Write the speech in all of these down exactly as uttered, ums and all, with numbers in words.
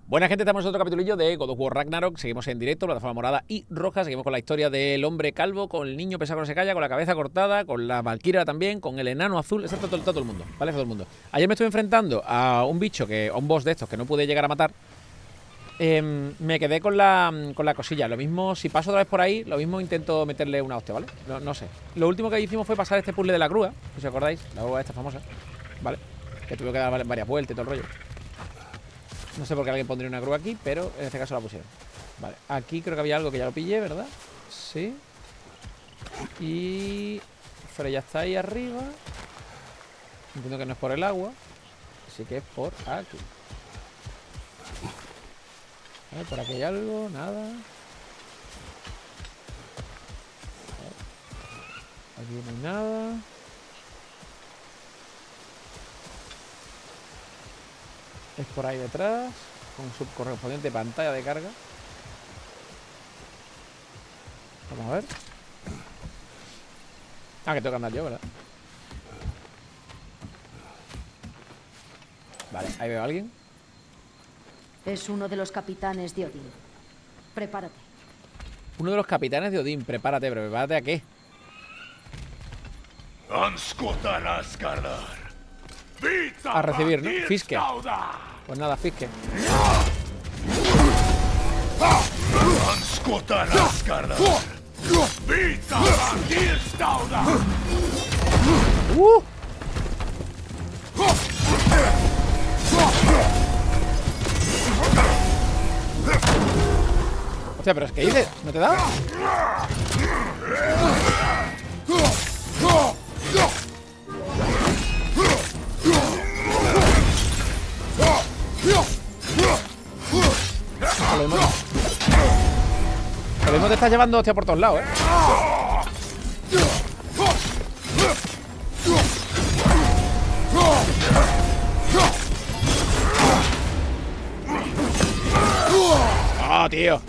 Buena gente, estamos en otro capitulillo de God of War Ragnarok. Seguimos en directo, plataforma morada y roja. Seguimos con la historia del hombre calvo, con el niño pesado que no se calla, con la cabeza cortada, con la valquiria también, con el enano azul. Está todo, todo el mundo, ¿vale? Todo el mundo. Ayer me estuve enfrentando a un bicho, que a un boss de estos que no pude llegar a matar. Eh, me quedé con la, con la cosilla. Lo mismo, si paso otra vez por ahí, lo mismo intento meterle una hostia, ¿vale? No, no sé. Lo último que hicimos fue pasar este puzzle de la grúa, si os acordáis, la grúa esta famosa, ¿vale? Que tuve que dar varias vueltas y todo el rollo. No sé por qué alguien pondría una grúa aquí, pero en este caso la pusieron. Vale, aquí creo que había algo que ya lo pillé, ¿verdad? Sí. Y... Freya está ahí arriba. Entiendo que no es por el agua, así que es por aquí. Vale, por aquí hay algo, nada. Aquí no hay nada. Es por ahí detrás, con su correspondiente pantalla de carga. Vamos a ver. Ah, que tengo que andar yo, ¿verdad? Vale, ahí veo a alguien. Es uno de los capitanes de Odín. Prepárate. Uno de los capitanes de Odín. Prepárate, pero ¿prepárate a qué? A recibir, ¿no? Fiske. Pues nada, Fiske. Uh. Hostia, pero es que dices, ¿no te da? Lo mismo, lo mismo te estás llevando hostia por todos lados, ¿eh? ¡Oh, tío!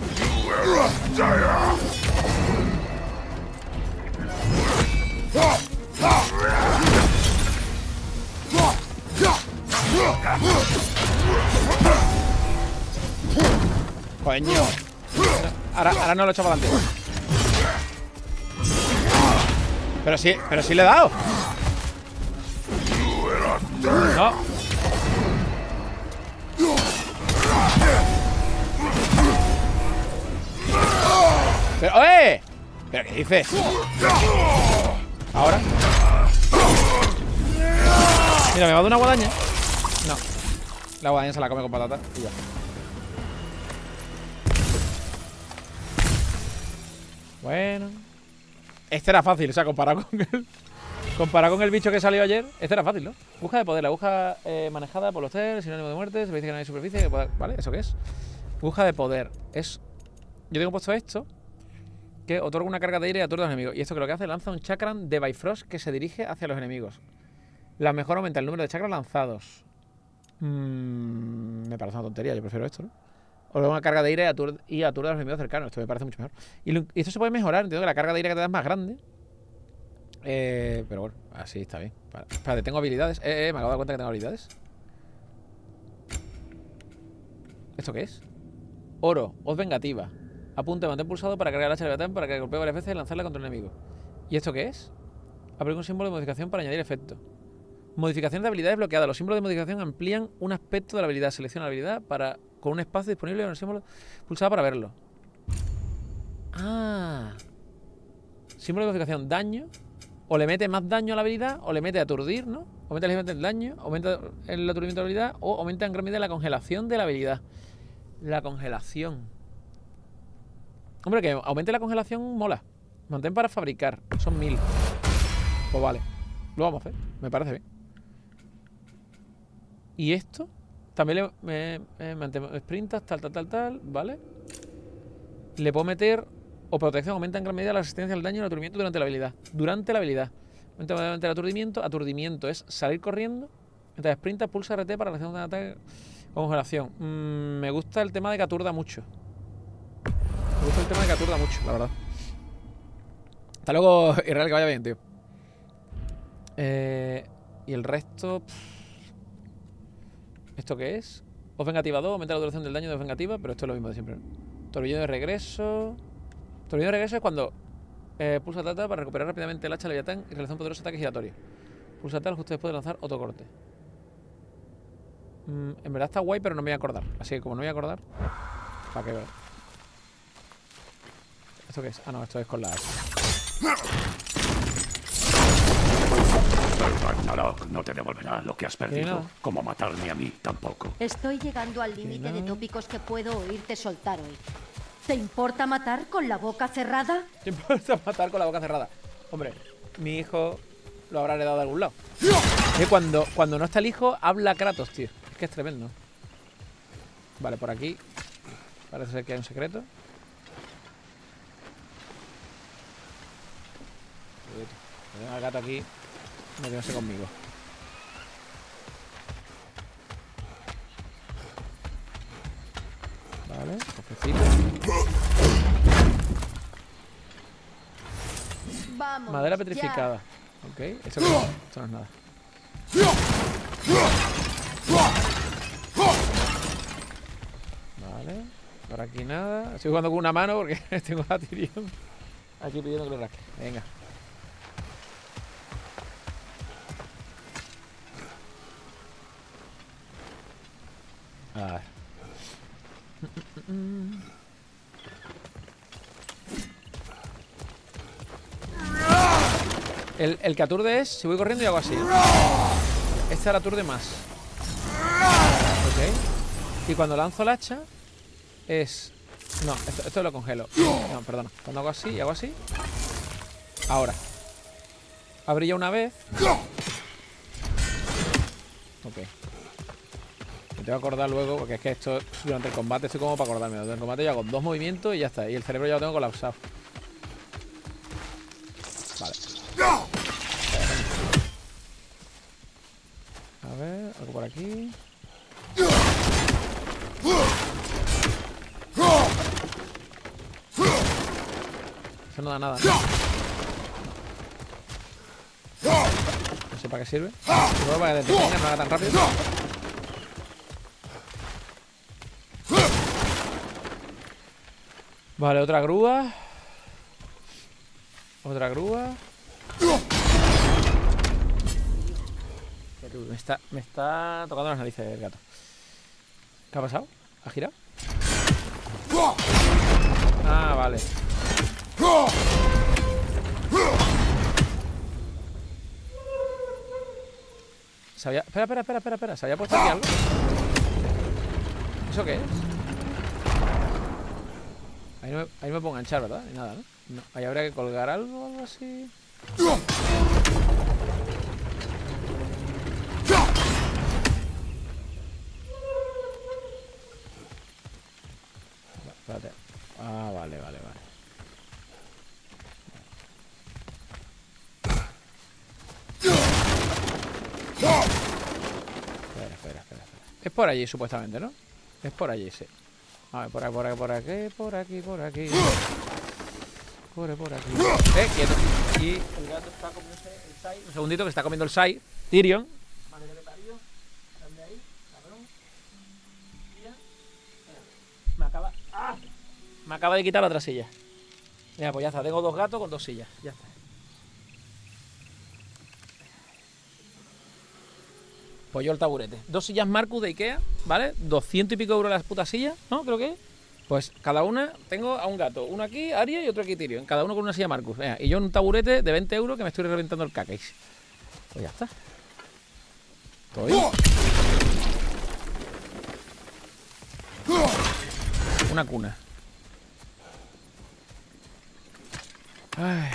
Coño. Ahora, ahora no lo he hecho para adelante. Pero sí, pero sí le he dado. No. Pero, ¡oye! ¿Pero qué dices? Ahora. Mira, me va de una guadaña. No. La guadaña se la come con patata y ya. Bueno. Este era fácil, o sea, comparado con el... Comparado con el bicho que salió ayer, este era fácil, ¿no? Busca de poder, la busca eh, manejada por los Ter, sinónimo de muerte, se me dice que no hay superficie, que poder, ¿vale? ¿Eso qué es? Busca de poder. Es... Yo tengo puesto esto, que otorga una carga de aire a todos los enemigos. Y esto que lo que hace, lanza un chakram de Bifrost que se dirige hacia los enemigos. La mejor aumenta el número de chakras lanzados. Mm, me parece una tontería, yo prefiero esto, ¿no? O una carga de aire y aturde a los enemigos cercanos. Esto me parece mucho mejor. Y, lo, y esto se puede mejorar. Entiendo que la carga de aire que te da es más grande. Eh, pero bueno, así está bien. Vale. Espérate, tengo habilidades. Eh, eh, me acabo de dar cuenta que tengo habilidades. ¿Esto qué es? Oro, hoz vengativa. Apunte, mantén pulsado para cargar el hacha de batán para que golpee varias veces y lanzarla contra un enemigo. ¿Y esto qué es? Aplica un símbolo de modificación para añadir efecto. Modificación de habilidades bloqueada. Los símbolos de modificación amplían un aspecto de la habilidad. Selecciona la habilidad para con un espacio disponible en el símbolo pulsado para verlo. Ah. Símbolo de modificación. Daño. O le mete más daño a la habilidad, o le mete aturdir, ¿no? Aumenta ligeramente el daño, aumenta el aturdimiento de la habilidad, o aumenta en gran medida la congelación de la habilidad. La congelación. Hombre, que aumente la congelación mola. Mantén para fabricar. Son mil. Pues vale. Lo vamos a hacer. Me parece bien. Y esto también le me, me, mantengo sprintas, tal, tal, tal, tal. Vale. Le puedo meter. O protección. Aumenta en gran medida la resistencia al daño y el aturdimiento durante la habilidad. Durante la habilidad. Aumenta el aturdimiento. Aturdimiento es salir corriendo. Mientras sprintas, pulsa R T para realizar un ataque. Congelación. Mm, me gusta el tema de que aturda mucho. Me gusta el tema de que aturda mucho, la verdad. Hasta luego, Israel, que vaya bien, tío. Eh, y el resto... Pff. ¿Esto qué es? Voz vengativa dos, aumenta la duración del daño de voz vengativa, pero esto es lo mismo de siempre, ¿no? Torbellino de regreso. Torbellino de regreso es cuando eh, pulsa tata para recuperar rápidamente el hacha Leviatán y realizar un poderoso ataque giratorio. Pulsa tal justo después de lanzar otro corte. Mm, en verdad está guay, pero no me voy a acordar. Así que como no me voy a acordar, ¿para qué ver? ¿Esto qué es? Ah, no, esto es con la hacha. Ragnarok no te devolverá lo que has perdido, como matarme a mí tampoco. Estoy llegando al límite de tópicos que puedo oírte soltar hoy. ¿Te importa matar con la boca cerrada? ¿Te importa matar con la boca cerrada? Hombre, mi hijo lo habrá heredado de algún lado. Que cuando, cuando no está el hijo, habla Kratos, tío. Es que es tremendo. Vale, por aquí parece ser que hay un secreto. Tengo al gato aquí metiéndose conmigo. Vale, cofrecito. Vamos. Madera petrificada. Ya. Ok, eso, que, esto no es nada. Vale, por aquí nada. Estoy jugando con una mano porque tengo a Tyrion aquí pidiendo que lo rasque. Venga. A ver. El, el que aturde es, si voy corriendo y hago así. Esta la aturde más. Ok. Y cuando lanzo el hacha es... No, esto, esto lo congelo. No, perdona. Cuando hago así y hago así. Ahora. Abrí ya una vez. Ok. Me tengo que acordar luego, porque es que esto durante el combate estoy como para acordarme. Durante el combate yo hago dos movimientos y ya está. Y el cerebro ya lo tengo colapsado. Vale. A ver, algo por aquí. Eso no da nada, ¿no? No sé para qué sirve. Solo para que te detenga, no haga tan rápido. Vale, otra grúa. Otra grúa. Me está, me está tocando las narices el gato. ¿Qué ha pasado? ¿Ha girado? Ah, vale. ¿Se había... Espera, espera, espera, espera, espera. ¿Se había puesto aquí algo? ¿Eso qué es? Ahí no me, ahí me puedo enganchar, ¿verdad? Y nada, ¿no? No. Ahí habría que colgar algo o algo así. Espérate. Ah, vale, vale, vale. Espera, espera, espera, espera. Es por allí, supuestamente, ¿no? Es por allí, sí. A ver, por aquí, por aquí, por aquí, por aquí, por aquí. Por, por aquí. Eh, quieto. Y el gato está comiéndose el sai. Un segundito que está comiendo el sai. Tyrion. Madre que te parió. Dame ahí, cabrón. Mira. Me acaba. ¡Ah! Me acaba de quitar la otra silla. Mira, pues ya está. Tengo dos gatos con dos sillas. Ya está. Pues yo el taburete. Dos sillas Marcus de Ikea, ¿vale? Doscientos y pico euros las putas sillas, ¿no? Creo que. Pues cada una tengo a un gato. Uno aquí, Aria, y otro aquí, Tyrion. Cada uno con una silla Marcus. Venga, y yo en un taburete de veinte euros que me estoy reventando el caquéis. Pues ya está. Estoy. Una cuna. Ay.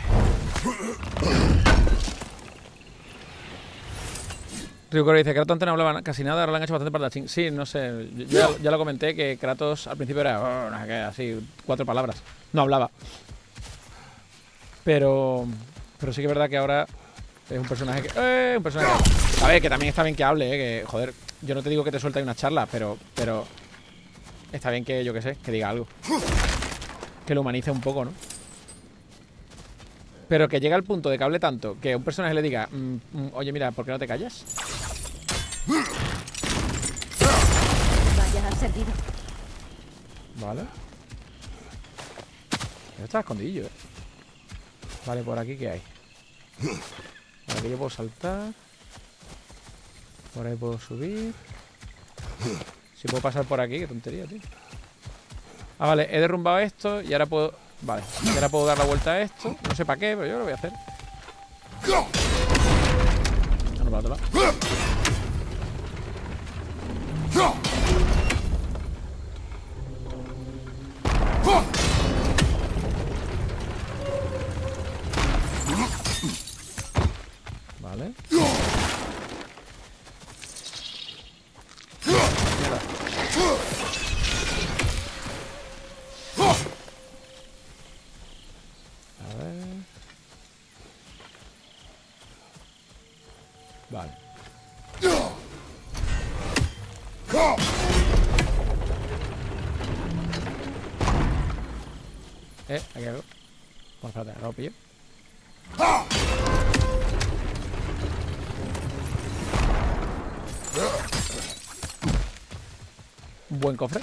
Ryukoro dice, Kratos antes no hablaba casi nada, ahora le han hecho bastante parlanchín. Sí, no sé, yo ya, ya lo comenté que Kratos al principio era oh, no sé qué, así, cuatro palabras. No hablaba. Pero pero sí que es verdad que ahora es un personaje que... Eh, un personaje que... A ver, que también está bien que hable, eh, que joder, yo no te digo que te suelte una charla, pero pero está bien que, yo qué sé, que diga algo. Que lo humanice un poco, ¿no? Pero que llega al punto de que hable tanto que un personaje le diga mm, mm, oye, mira, ¿por qué no te callas? Vaya servido. Vale. Esto está escondidillo, eh. Vale, por aquí, ¿qué hay? Por aquí yo puedo saltar. Por ahí puedo subir. Si puedo pasar por aquí, qué tontería, tío. Ah, vale, he derrumbado esto y ahora puedo... Vale, y ahora puedo dar la vuelta a esto. No sé para qué, pero yo lo voy a hacer. No, no, para otro lado. Vale. A ver. Vale. Eh, aquí hay algo. Bueno, espérate, ahora lo pillo. Un buen cofre.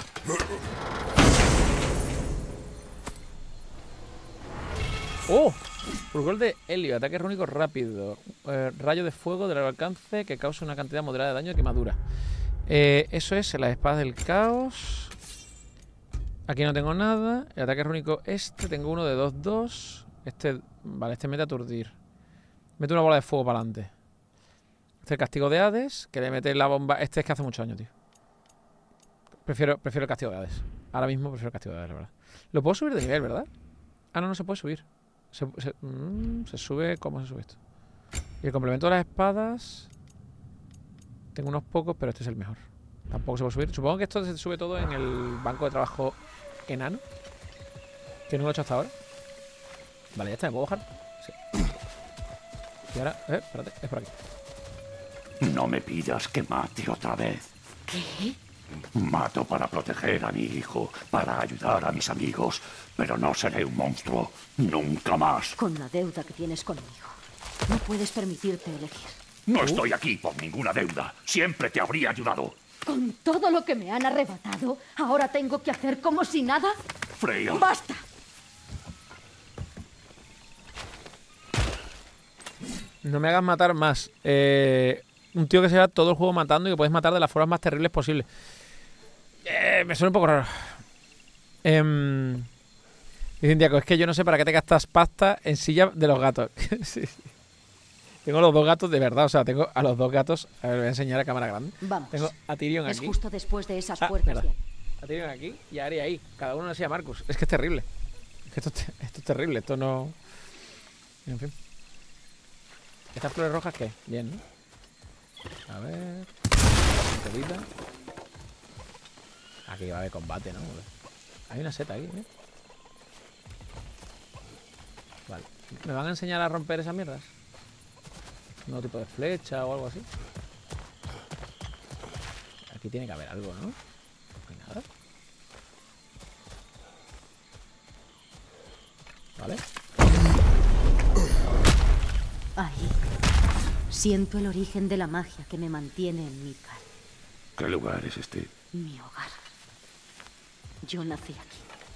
¡Oh! Purgol de helio, ataque rúnico rápido. Eh, rayo de fuego de largo alcance que causa una cantidad moderada de daño y quemadura. Eh, eso es las espadas del caos. Aquí no tengo nada. El ataque rúnico este, tengo uno de dos dos. Este, vale, este mete a aturdir. Mete una bola de fuego para adelante. Este es el castigo de Hades, que le mete la bomba. Este es que hace mucho daño, tío. Prefiero, prefiero el castigo de Hades. Ahora mismo prefiero el castigo de Hades, la verdad. Lo puedo subir de nivel, ¿verdad? Ah, no, no se puede subir. Se, se, mmm, se sube... ¿Cómo se sube esto? Y el complemento de las espadas... Tengo unos pocos, pero este es el mejor. Tampoco se puede subir. Supongo que esto se sube todo en el banco de trabajo enano. Que no lo he hecho hasta ahora. Vale, ya está, ¿me puedo bajar? Sí. Y ahora... Eh, espérate, es por aquí. No me pidas que mate otra vez. ¿Qué? Mato para proteger a mi hijo, para ayudar a mis amigos, pero no seré un monstruo, nunca más. Con la deuda que tienes conmigo, no puedes permitirte elegir. No Uh. estoy aquí por ninguna deuda, siempre te habría ayudado. Con todo lo que me han arrebatado, ¿ahora tengo que hacer como si nada? Freya. ¡Basta! No me hagas matar más. Eh, un tío que se va todo el juego matando y que puedes matar de las formas más terribles posibles. Eh, me suena un poco raro. Eh, dicen, Diaco, es que yo no sé para qué te gastas pasta en silla de los gatos. Sí, sí. Tengo los dos gatos de verdad, o sea, tengo a los dos gatos. A ver, voy a enseñar a cámara grande. Vamos. Tengo a Tyrion Es aquí. justo después de esas Ah, puertas verdad. de ahí. A Tyrion aquí y a Arya ahí. Cada uno así a Marcus. Es que es terrible. Es que esto, es- esto es terrible. Esto no... En fin. ¿Estas flores rojas qué? Bien, ¿no? A ver... Pintorita. Aquí va a haber combate, ¿no? Hay una seta aquí, ¿eh? Vale. ¿Me van a enseñar a romper esas mierdas? ¿Un nuevo tipo de flecha o algo así? Aquí tiene que haber algo, ¿no? No hay nada. Vale. Ahí. Siento el origen de la magia que me mantiene en Midgard. ¿Qué lugar es este? Mi hogar. Yo nací aquí.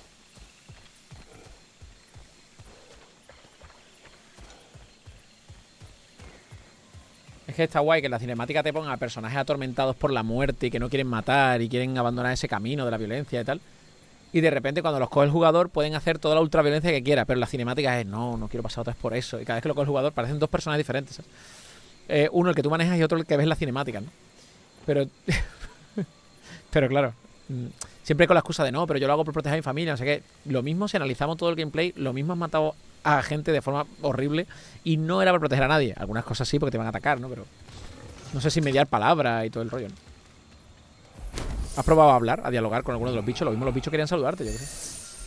Es que está guay que en la cinemática te pongan a personajes atormentados por la muerte y que no quieren matar y quieren abandonar ese camino de la violencia y tal. Y de repente cuando los coge el jugador pueden hacer toda la ultraviolencia que quiera, pero la cinemática es no, no quiero pasar otra vez por eso. Y cada vez que lo coge el jugador parecen dos personajes diferentes, ¿sabes? Eh, uno el que tú manejas y otro el que ves en la cinemática, ¿no? Pero... pero claro, mm, siempre con la excusa de no, pero yo lo hago por proteger a mi familia, no sé qué. Lo mismo si analizamos todo el gameplay, lo mismo has matado a gente de forma horrible y no era por proteger a nadie. Algunas cosas sí porque te van a atacar, ¿no? Pero no sé si mediar palabra y todo el rollo, ¿no? ¿Has probado a hablar, a dialogar con alguno de los bichos? Lo mismo los bichos querían saludarte, yo creo.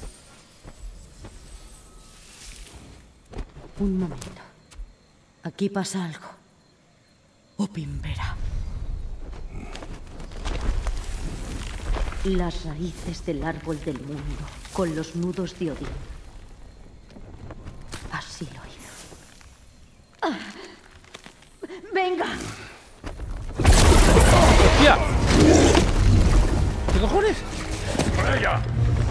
Un momento. Aquí pasa algo. Opimbera. Las raíces del árbol del mundo, con los nudos de Odín. Así lo hizo. ¡Ah! ¡Venga! ¡Hostia! ¿Qué cojones? ¡Ella!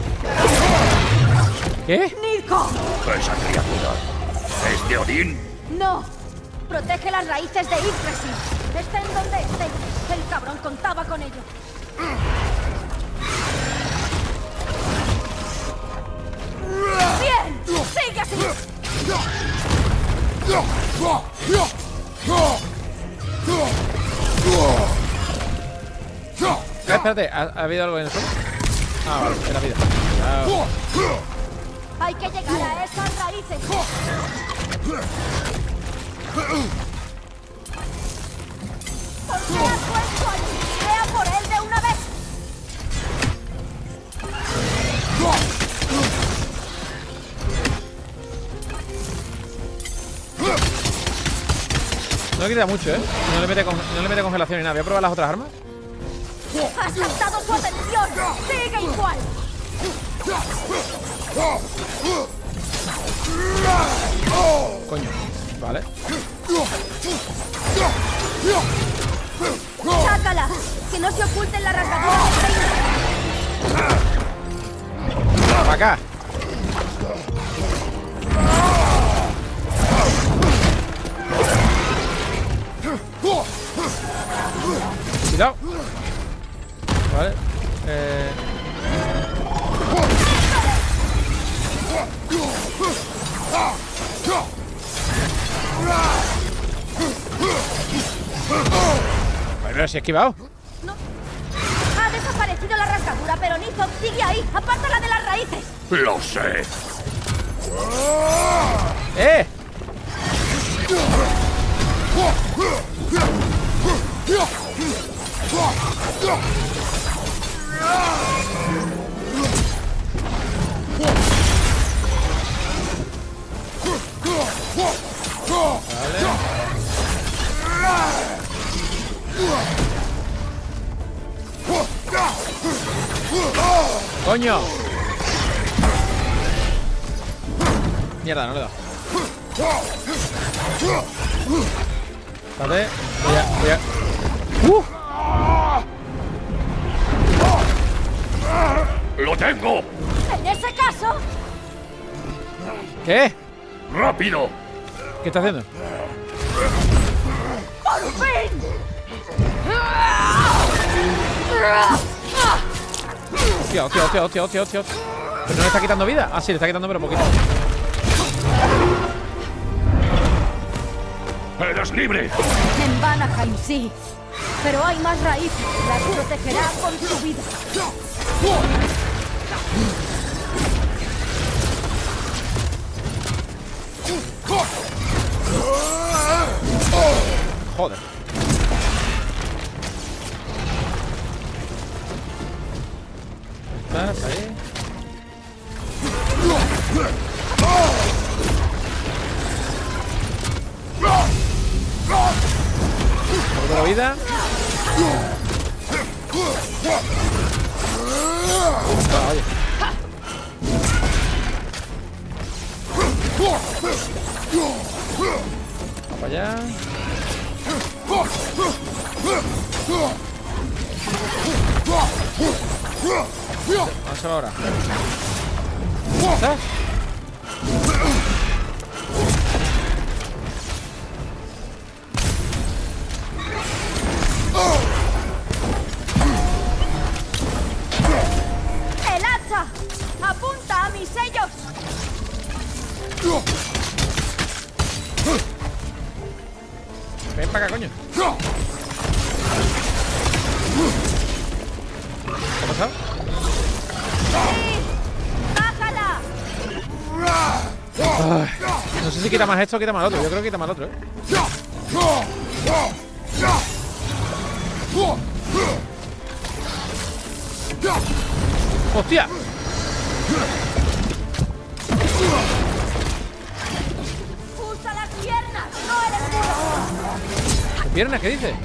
¿Qué? ¡Nico! Esa criatura es de Odín. ¡No! Protege las raíces de Yggdrasil. Estén donde estén. El cabrón contaba con ello. ¡Bien! ¡Sigue así! Eh, espérate, ¿ha, ¿ha habido algo en el suelo? Ah, vale, era vida. Cuidado. Hay que llegar a esas raíces. ¿Por qué has puesto allí? ¡Vea por él de una vez! No le quita mucho, ¿eh? No le mete, con, no le mete congelación ni nada. Voy a probar las otras armas. ¡Has captado su atención! ¡Sigue igual! Coño. Vale. ¡Sácala! ¡Que no se oculte en la rasgadura del reino! Para acá. Cuidado. Vale. Eh... Pero si he esquivado. No. Ha desaparecido la rasgadura, pero Nizok sigue ahí. ¡Apártala de las raíces! Lo sé. ¡Eh! ¡Coño! Mierda, no le he dado. Espérate. Voy a... Voy a... ¡Uh! ¡Lo tengo! En ese caso... ¿Qué? ¡Rápido! ¿Qué está haciendo? ¡Por fin! Hostia, hostia, hostia, hostia, hostia, hostia. ¿Pero no le está quitando vida? Ah, sí, le está quitando, pero poquito. ¡Eres libre! En Vanaheim, sí. Pero hay más raíces. Las protegerá con su vida. Joder. Estás ahí. Otra vida. Ah, oye. Vamos para allá. Vamos a ahora. ¿Estás? ¡El hacha! ¡Apunta a mis sellos! Ven para acá, coño. ¿Qué ha pasado? ¡Sí! ¡Bájala! Ay, no sé si quita más esto o quita más el otro. Yo creo que quita más el otro, ¿eh? ¡Hostia! ¡Usa las piernas! ¡No el escudo! ¿Qué piernas? ¿Qué dice?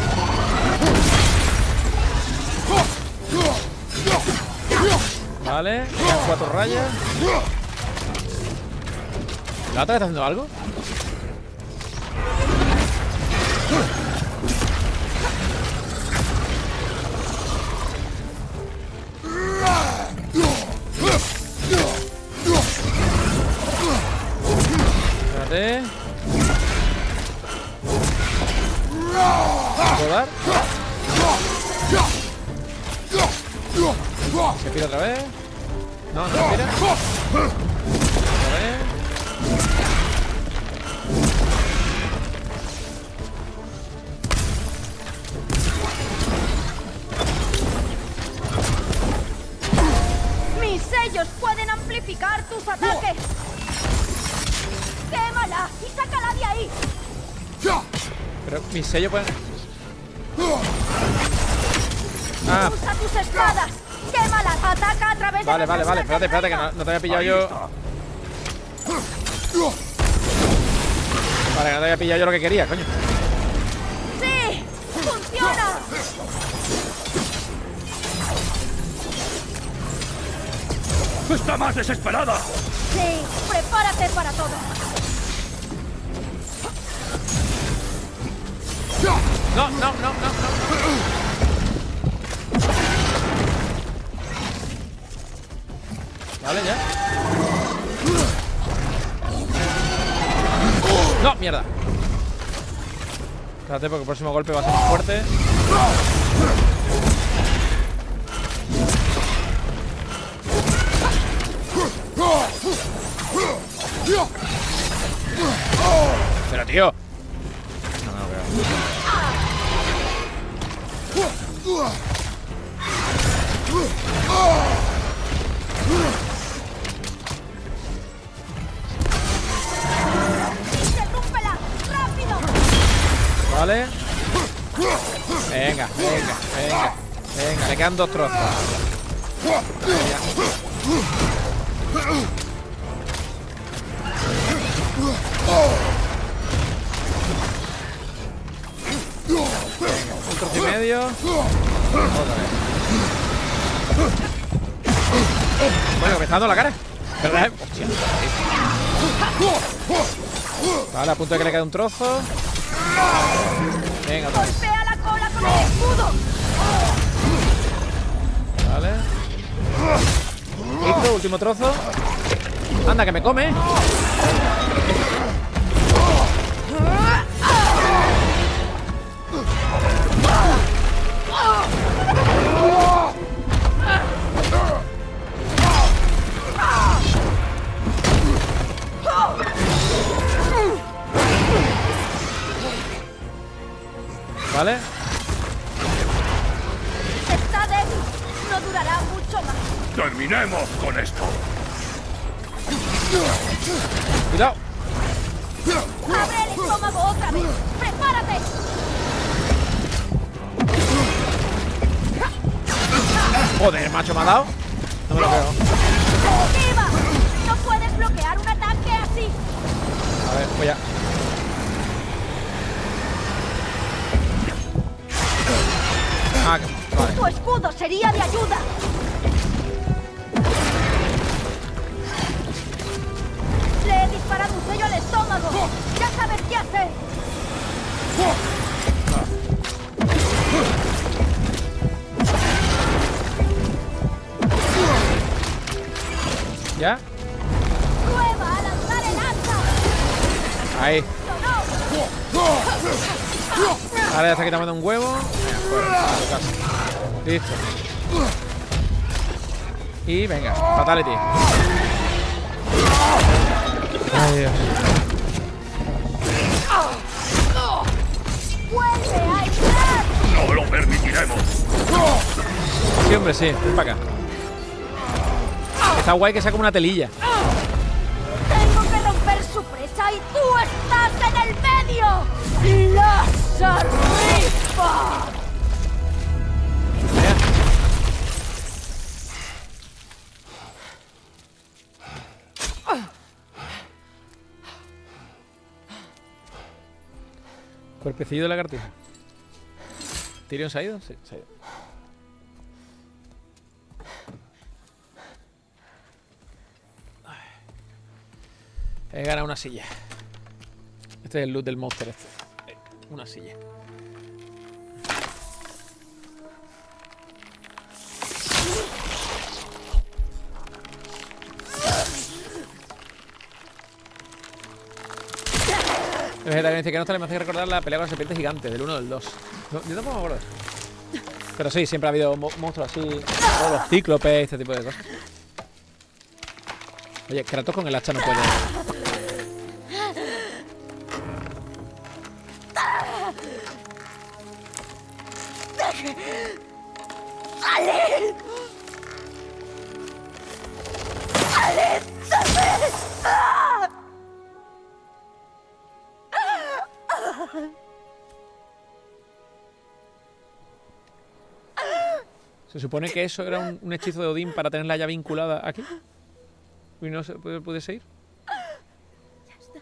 Vale, quedan cuatro rayas. ¿La otra está haciendo algo? Se pira otra vez. No, no se pira. Otra vez. Mis sellos pueden amplificar tus ataques. ¡Quémala y sácala de ahí! Pero mis sellos pueden... Ah, ¡Usa tus espadas! ¡Quémala! ¡Ataca a través vale, de vale, vale. Espérate, espérate, que no, no te había pillado Ahí yo. está. Vale, que no te había pillado yo lo que quería, coño. ¡Sí! ¡Funciona! ¡Está más desesperada! ¡Sí! ¡Prepárate para todo! No, no, no, no, no. Vale, ya. No, mierda. Espérate, porque el próximo golpe va a ser más fuerte. Pero, tío. No, no, creo. ¡Interrúmpela! ¡Rápido! Vale. Venga, venga, venga. Venga, le quedan dos trozos. Venga. Venga, un trozo y medio. Otra vez. Bueno, me está dando la cara. ¿Verdad? Hostia. Vale, a punto de que le quede un trozo. Venga, otra vez. ¡Golpea la cola con el escudo! Vale. Listo, último trozo. Anda, que me come. Vale. Está débil. No durará mucho más. ¡Terminemos con esto! Cuidado. ¡Abre el estómago otra vez! ¡Prepárate! Joder, macho, me ha dado. No me lo creo. ¡Esquiva! No puedes bloquear un ataque así. A ver, voy a. Ah, que- vale. Tu escudo sería de ayuda. Le he disparado un sello al estómago. Ya sabes qué hacer. ¿Ya? Prueba a lanzar el hacha. Ahí. Sonó. Ahora ya está quitando un huevo. Venga, fuera, a tu casa. Listo. Y venga, fatality. Ay, Dios. ¡Vuelve a entrar! ¡No lo permitiremos! Sí, hombre, sí. Ven para acá. Está guay que sea como una telilla. Tengo que romper su presa y tú estás en el medio. ¡Las arriba! Vea. Cuerpecillo de lagartija. ¿Tyrion se ha ido? Sí, se ha ido. He ganado una silla. Este es el loot del monster este. Eh, Una silla. El vegetariano dice que no está, le me hace recordar la pelea con la serpiente gigante del uno o del dos. No, yo tampoco me acuerdo. Pero sí, siempre ha habido mo monstruos así. Todos los cíclopes, este tipo de cosas. Oye, Kratos con el hacha no puede. ¡Salid! ¡Salid de mí! Se supone que eso era un, un hechizo de Odín para tenerla ya vinculada aquí. ¿Y no se puede, puede seguir? Ya está.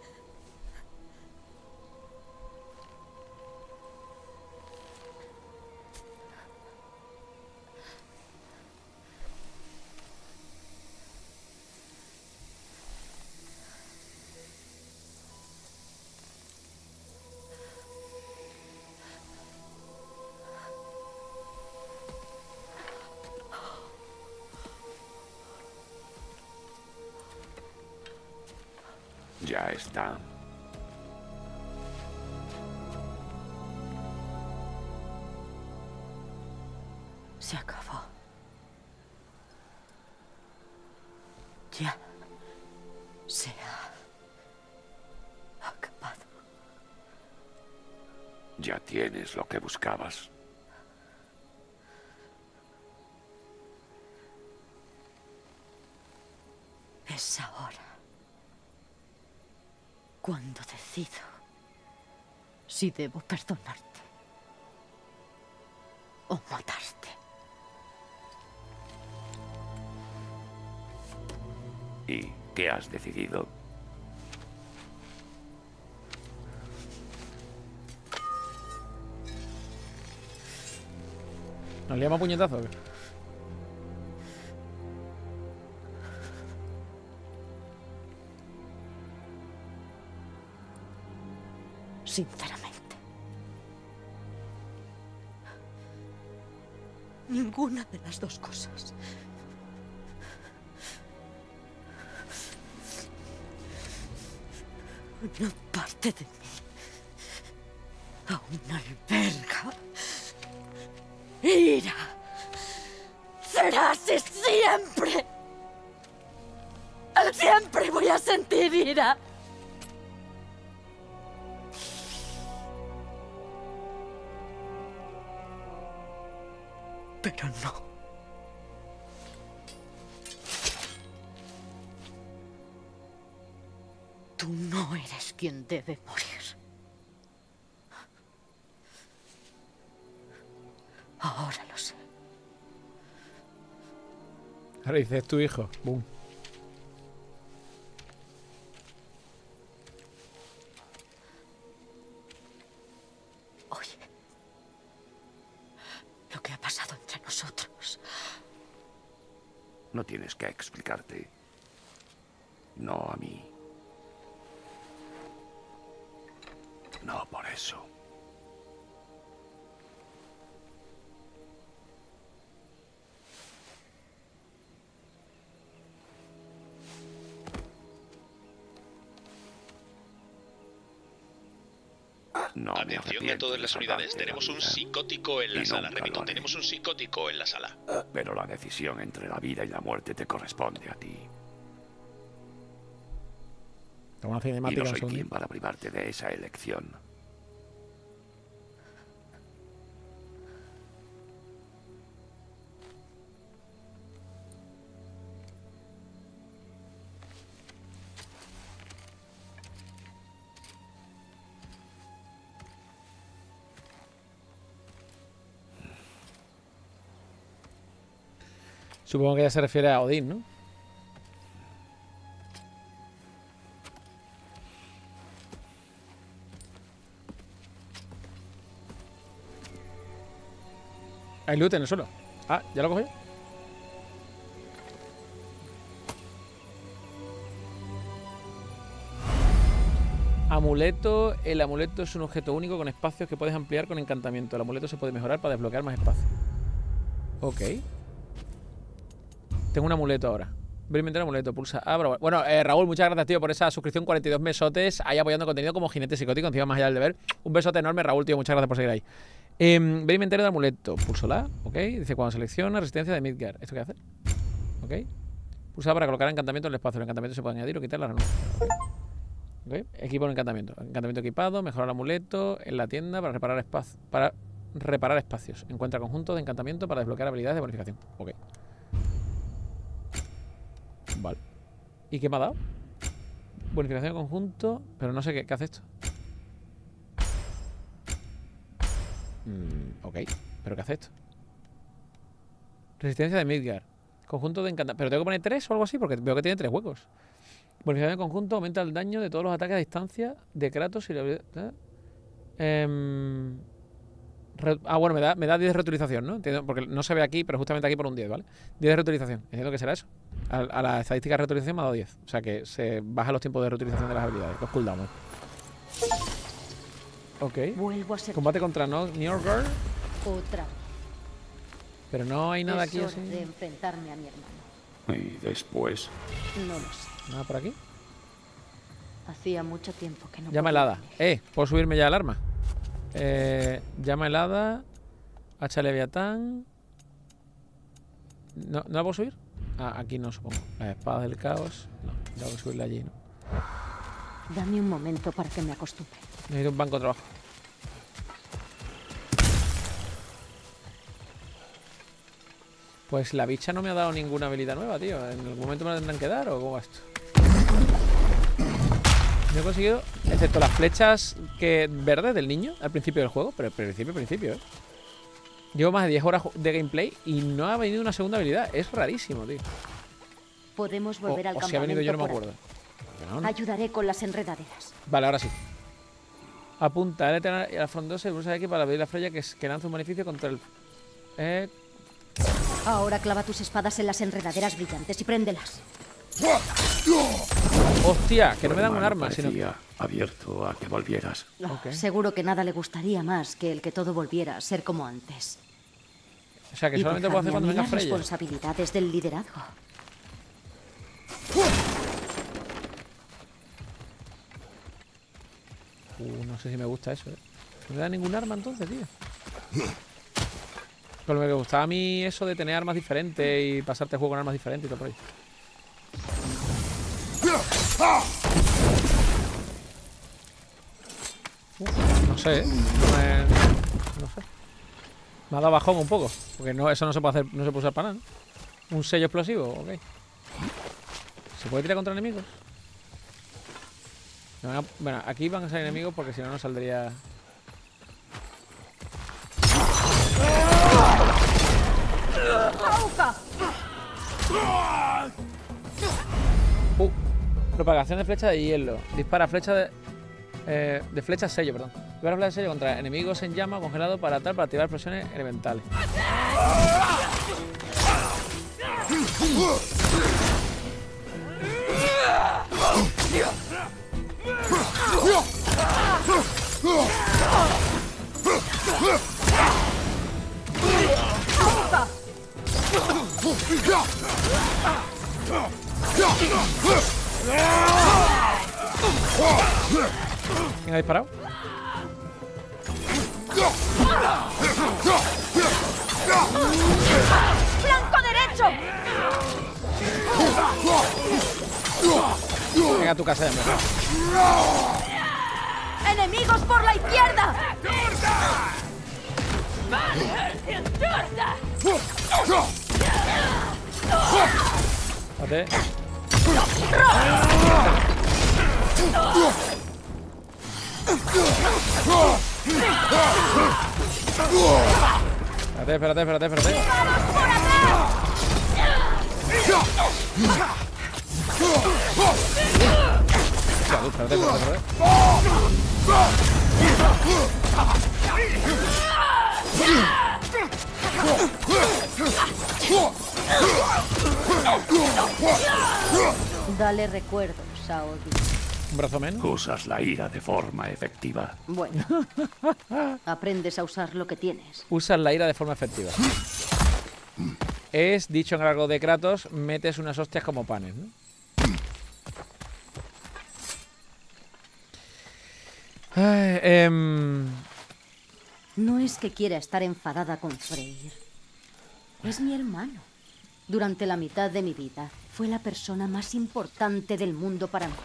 Ya está. Se acabó. Ya se ha acabado. Ya tienes lo que buscabas. Es ahora cuando decido si debo perdonarte o matarte. ¿Y qué has decidido? ¿Nos liamos a puñetazo o qué? Sinceramente, ninguna de las dos cosas. Una parte de mí aún alberga ira. Será así siempre. Siempre voy a sentir ira. Pero no. Tú no eres quien debe morir. Ahora lo sé. Ahora dices tu hijo. Boom. Oye, lo que ha pasado entre nosotros. No tienes que explicarte. No a mí. No por eso. No me Atención a arrepiento todas de las unidades. salvarte la Tenemos un vida. psicótico en la Y sala. nunca Repito, lo haré. tenemos un psicótico en la sala. Pero la decisión entre la vida y la muerte te corresponde a ti. Tengo una Y cinemática no en soy segundo. quien para privarte de esa elección. Supongo que ya se refiere a Odín, ¿no? Hay loot en el suelo. Ah, ¿ya lo cojo yo? Amuleto. El amuleto es un objeto único con espacios que puedes ampliar con encantamiento. El amuleto se puede mejorar para desbloquear más espacio. Ok. Tengo un amuleto ahora. Voy a inventar un amuleto. Pulsa. Ah, pero bueno, eh, Raúl, muchas gracias, tío, por esa suscripción. cuarenta y dos mesotes ahí apoyando contenido como jinete psicótico. Encima, más allá del deber. Un besote enorme, Raúl, tío. Muchas gracias por seguir ahí. Eh, ve inventario de amuleto. Pulso la, ok. Dice cuando selecciona resistencia de Midgard. ¿Esto qué hace? Ok. Pulsa para colocar encantamiento en el espacio. El encantamiento se puede añadir o quitar la renuncia. Ok. Equipo el encantamiento. Encantamiento equipado. Mejorar el amuleto en la tienda para reparar espacio. Para reparar espacios. Encuentra conjuntos de encantamiento para desbloquear habilidades de bonificación. Ok. Vale. ¿Y qué me ha dado? Bonificación de conjunto. Pero no sé qué, qué hace esto. Mm, ok. ¿Pero qué hace esto? Resistencia de Midgard. Conjunto de encantamiento. ¿Pero tengo que poner tres o algo así? Porque veo que tiene tres huecos. Bonificación de conjunto aumenta el daño de todos los ataques a distancia de Kratos y la habilidad. ¿Eh? Eh, re, ah, bueno, me da, me da diez de reutilización, ¿no? Entiendo, porque no se ve aquí, pero justamente aquí por un diez, ¿vale? diez de reutilización. Entiendo que será eso. A, a la estadística de reutilización me ha dado diez. O sea que se bajan los tiempos de reutilización de las habilidades, los cooldowns. Ok. Vuelvo a ser Combate contra no Njorgard. otra vez. Pero no hay nada Es aquí hora así. de enfrentarme a mi hermano. Y después... No lo sé. Nada por aquí. Hacía mucho tiempo que no Llama podía helada. dormir. Eh, ¿puedo subirme ya al arma? Eh, llama helada. Hacha leviatán. ¿No, ¿No la puedo subir? Ah, aquí no, supongo. Las espadas del caos. No, tengo que subirla allí, ¿no? Dame un momento para que me acostumbre. Necesito un banco de trabajo. Pues la bicha no me ha dado ninguna habilidad nueva, tío. ¿En algún momento me la tendrán que dar o cómo va esto? No he conseguido, excepto las flechas que verdes del niño al principio del juego, pero al principio, principio, ¿eh? Llevo más de diez horas de gameplay y no ha venido una segunda habilidad. Es rarísimo, tío. Podemos O, volver al o si campamento ha venido yo no me por acuerdo. aquí. Pero no. Ayudaré con las enredaderas. Vale, ahora sí. Apunta L T a la frondosa y pulsa X para abrir la freya que, que lanza un beneficio contra el... Eh... Ahora clava tus espadas en las enredaderas brillantes y préndelas. Hostia, que no Tu me dan un hermano arma, sino... parecía abierto a que volvieras. Oh, Ok. Seguro que nada le gustaría más que el que todo volviera a ser como antes. O sea, que Y solamente puedo hacer dejarme cuando a mí venga las Freya. responsabilidades del liderazgo. Uh, no sé si me gusta eso, ¿eh? No me da ningún arma entonces, tío. Con lo que me gustaba a mí eso de tener armas diferentes y pasarte el juego con armas diferentes y todo por ahí. Uf, no sé, ¿eh? No, me... no sé. Me ha dado bajón un poco. Porque no, eso no se puede hacer, no se puede usar para nada, ¿no? Un sello explosivo, ok. ¿Se puede tirar contra enemigos? Me van a- Bueno, aquí van a salir enemigos porque si no, no saldría... ¡Auca! Uh, propagación de flecha de hielo. Dispara flecha de... Eh, de flecha sello, perdón. Dispara flecha de sello contra enemigos en llama o congelado para tal, para activar explosiones elementales. ¿Quién ha disparado? ¡Flanco derecho! Venga a tu casa ya, mejor. ¡Enemigos por la izquierda! Espérate. Espérate, espérate, espérate, espérate. ¡Por atrás! Hostia, tú, espérate, espérate, espérate. Dale recuerdos a Odín. Un brazo menos. Usas la ira de forma efectiva. Bueno, aprendes a usar lo que tienes. Usas la ira de forma efectiva. Es, dicho en algo de Kratos, metes unas hostias como panes, ¿no? Ay, em, No es que quiera estar enfadada con Freyr. Es mi hermano. Durante la mitad de mi vida, fue la persona más importante del mundo para mí.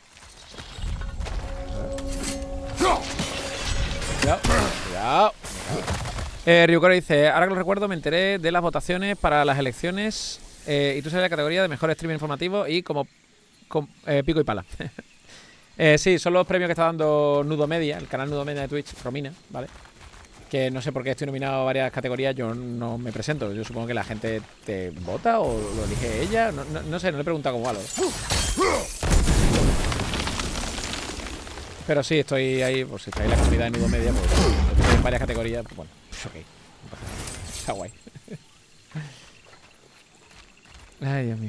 Cuidado, cuidado. Eh, Ryukoro dice, ahora que lo recuerdo, me enteré de las votaciones para las elecciones eh, y tú sales de la categoría de mejor streamer informativo y como con, eh, pico y pala. eh, sí, son los premios que está dando Nudo Media, el canal Nudo Media de Twitch, Romina, ¿vale? Que no sé por qué estoy nominado a varias categorías, yo no me presento. Yo supongo que la gente te vota o lo elige ella. No, no, no sé, no le he preguntado cómo va. Pero sí, estoy ahí, pues si está ahí la comunidad de Nudo Media, pues estoy en varias categorías, pues bueno, pues ok. Está guay. Ay, Dios mío.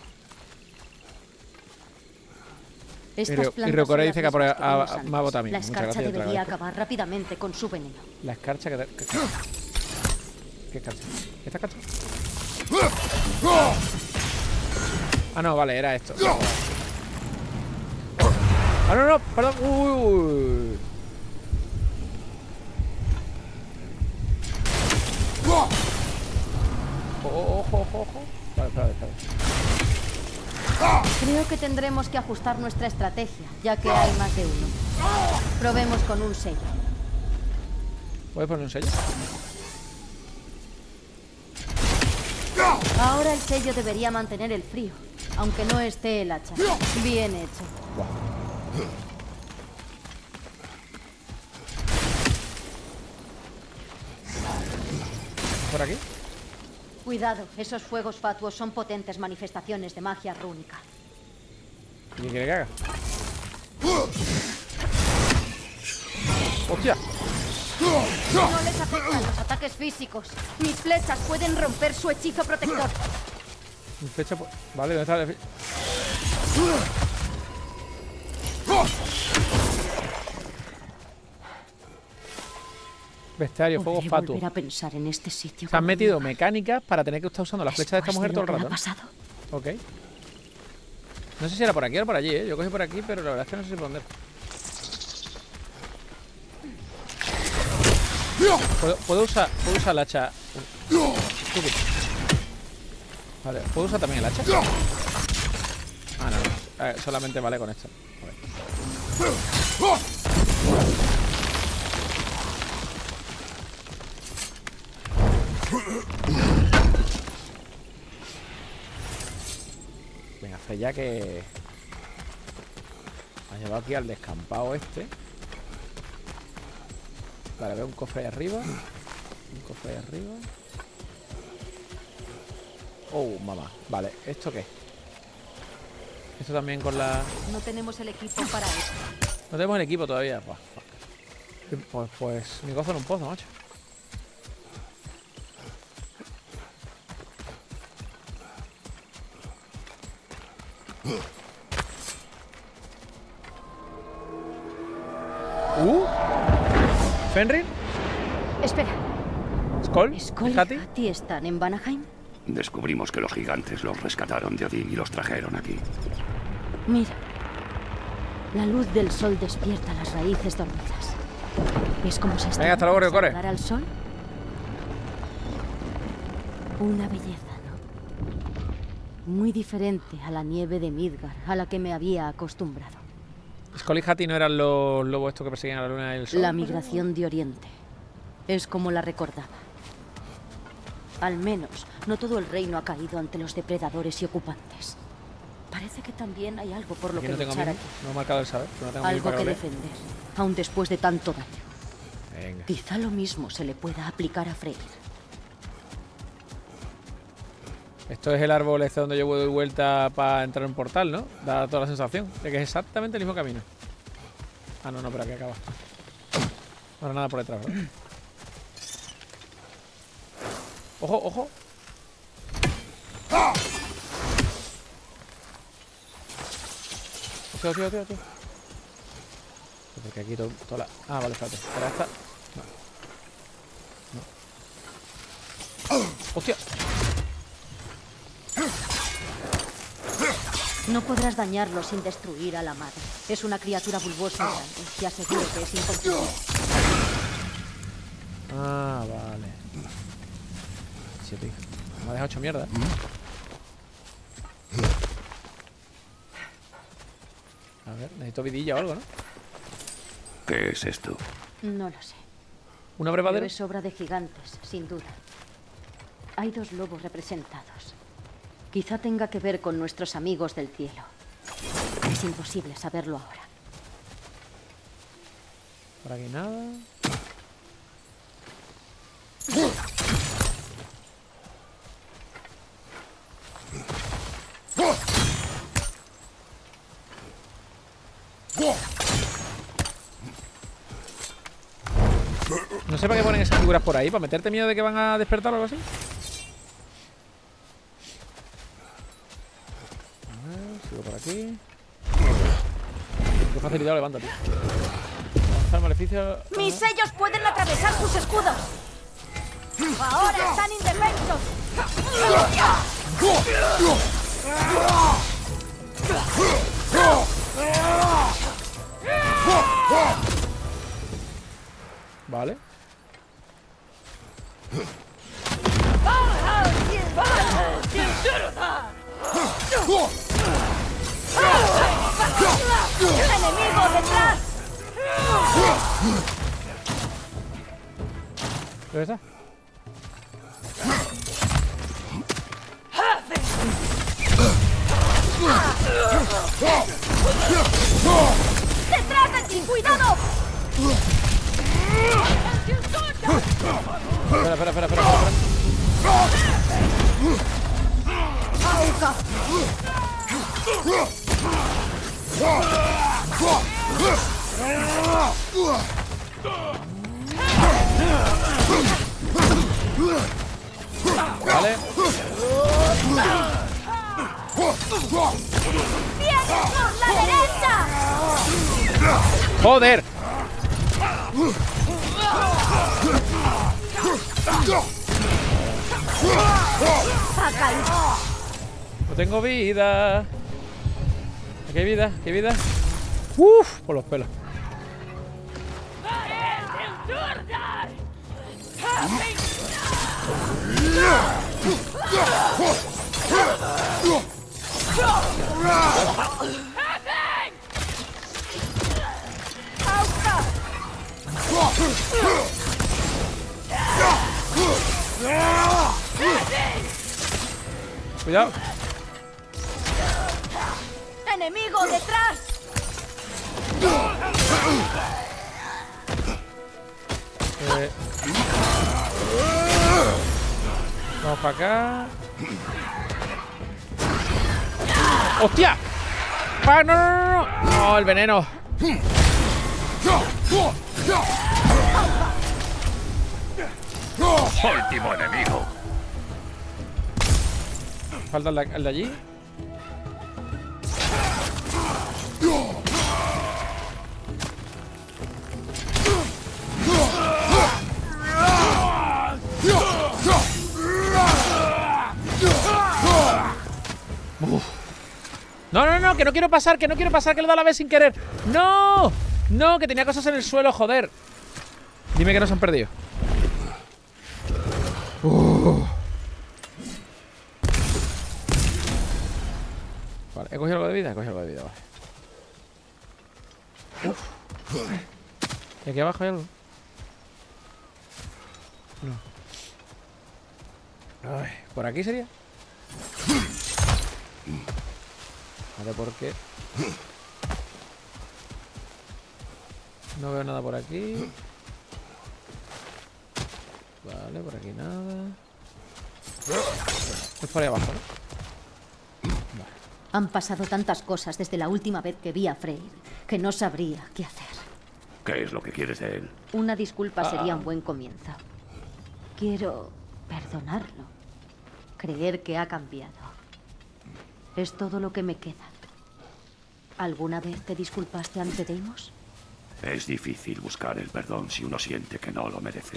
Estas Y Ryukoro dice que me ha votado a mí. La Muchas escarcha gracias, debería acabar rápidamente con su veneno. La escarcha que... ¿Qué, ¿Qué escarcha? ¿Esta escarcha? Ah, no, vale, era esto. Ah, no, no, perdón. Uy, uy. Ojo, ojo, ojo. Vale, espera, espera. Creo que tendremos que ajustar nuestra estrategia, ya que hay más de uno. Probemos con un sello. ¿Puedes poner un sello? Ahora el sello debería mantener el frío, aunque no esté el hacha. Bien hecho. Wow. ¿Por aquí? Cuidado, esos fuegos fatuos son potentes manifestaciones de magia rúnica. ¿Qué quiere que haga? ¡Hostia! No les afectan los ataques físicos. Mis flechas pueden romper su hechizo protector. Mi flecha... Vale, ¿dónde está la flecha? Bestiario, fuego Podré fatuo. volver a pensar en este sitio. Se han como metido nunca. mecánicas para tener que estar usando la flecha de esta Después mujer todo el lo que rato. me ha pasado. Ok. No sé si era por aquí o por allí, ¿eh? Yo cogí por aquí, pero la verdad es que no sé si por dónde. ¿Puedo, puedo usar puedo usar el hacha? Vale, ¿puedo usar también el hacha? Ah, no, no. Eh, solamente vale con esto. Venga, Freya, que ha llevado aquí al descampado este. Vale, veo un cofre ahí arriba. Un cofre ahí arriba. Oh, mamá. Vale, ¿esto qué? Esto también con la... No tenemos el equipo para eso. No tenemos el equipo todavía. Pues, pues, pues mi gozo en un pozo, macho. Uh. Fenrir. Espera. Skoll. ¿Skoll y Hati. Hati están en Vanaheim? Descubrimos que los gigantes los rescataron de Odín y los trajeron aquí. Mira. La luz del sol despierta las raíces dormidas. ¿Es como si Venga, hasta luego, Ryukoro. saludar al sol? Una belleza, ¿no? Muy diferente a la nieve de Midgard, a la que me había acostumbrado. Skoll y Hati no eran los lobos estos que persiguen a la luna y el sol. La migración de Oriente. Es como la recordaba. Al menos, no todo el reino ha caído ante los depredadores y ocupantes. Parece que también hay algo por lo Aquí que no tengo luchar mismo. aquí. No he marcado el saber. No tengo Algo para que lo lea. defender, aun después de tanto daño. Venga. Quizá lo mismo se le pueda aplicar a Freyr. Esto es el árbol este donde yo doy vuelta para entrar en un portal, ¿no? Da toda la sensación de que es exactamente el mismo camino. Ah, no, no, pero aquí acaba. Ahora nada por detrás, ¿verdad? ¡Ojo, ojo! Tío, tío, tío, tío. Porque aquí todo, toda la... Ah, vale, espérate. Para esta... No. No. ¡Hostia! No podrás dañarlo sin destruir a la madre. Es una criatura bulbosa y grande. Te aseguro que es inconfundible. Ah, vale. Sí, tío. Me ha dejado hecho mierda. A ver, necesito vidilla o algo, ¿no? ¿Qué es esto? No lo sé. ¿Una Pero brevadera? es obra de gigantes, sin duda. Hay dos lobos representados. Quizá tenga que ver con nuestros amigos del cielo. Es imposible saberlo ahora. Por aquí nada. No sé para qué ponen esas figuras por ahí, para meterte miedo de que van a despertar o algo así. A ver, sigo por aquí. Qué facilidad lo levanta, tío. Avanzar maleficio. ¡Mis sellos pueden atravesar sus escudos! ¡Ahora están indefensos! Vale. ¡Enemigo detrás! ¿Dónde está? ¡Detrás de ti! ¡Cuidado! Espera, espera, espera, espera, espera. ¡Auca! Vale. ¡Viene por la derecha! ¡Joder! ¡Ha caído! No tengo vida. Aquí hay vida, aquí hay vida. Uf, por los pelos. Cuidado. ¡Enemigo detrás! Eh. Vamos para acá. ¡Hostia! ¡Ah, no, no, no, no! ¡No, el veneno! ¡Último enemigo! Falta el de, el de allí. Uf. No, no, no, que no quiero pasar, que no quiero pasar, que le da la vez sin querer. ¡No! No, que tenía cosas en el suelo, joder. Dime que no se han perdido. Uh. Vale, he cogido algo de vida, he cogido algo de vida, vale. Uf. ¿Y aquí abajo hay algo? No. Ay, ¿por aquí sería? Vale, ¿por qué? No veo nada por aquí. Vale, por aquí nada. Es por ahí abajo, ¿no? Vale. Han pasado tantas cosas desde la última vez que vi a Freyr que no sabría qué hacer. ¿Qué es lo que quieres de él? Una disculpa Ah. sería un buen comienzo. Quiero perdonarlo. Creer que ha cambiado. Es todo lo que me queda. ¿Alguna vez te disculpaste ante Deimos? Es difícil buscar el perdón si uno siente que no lo merece.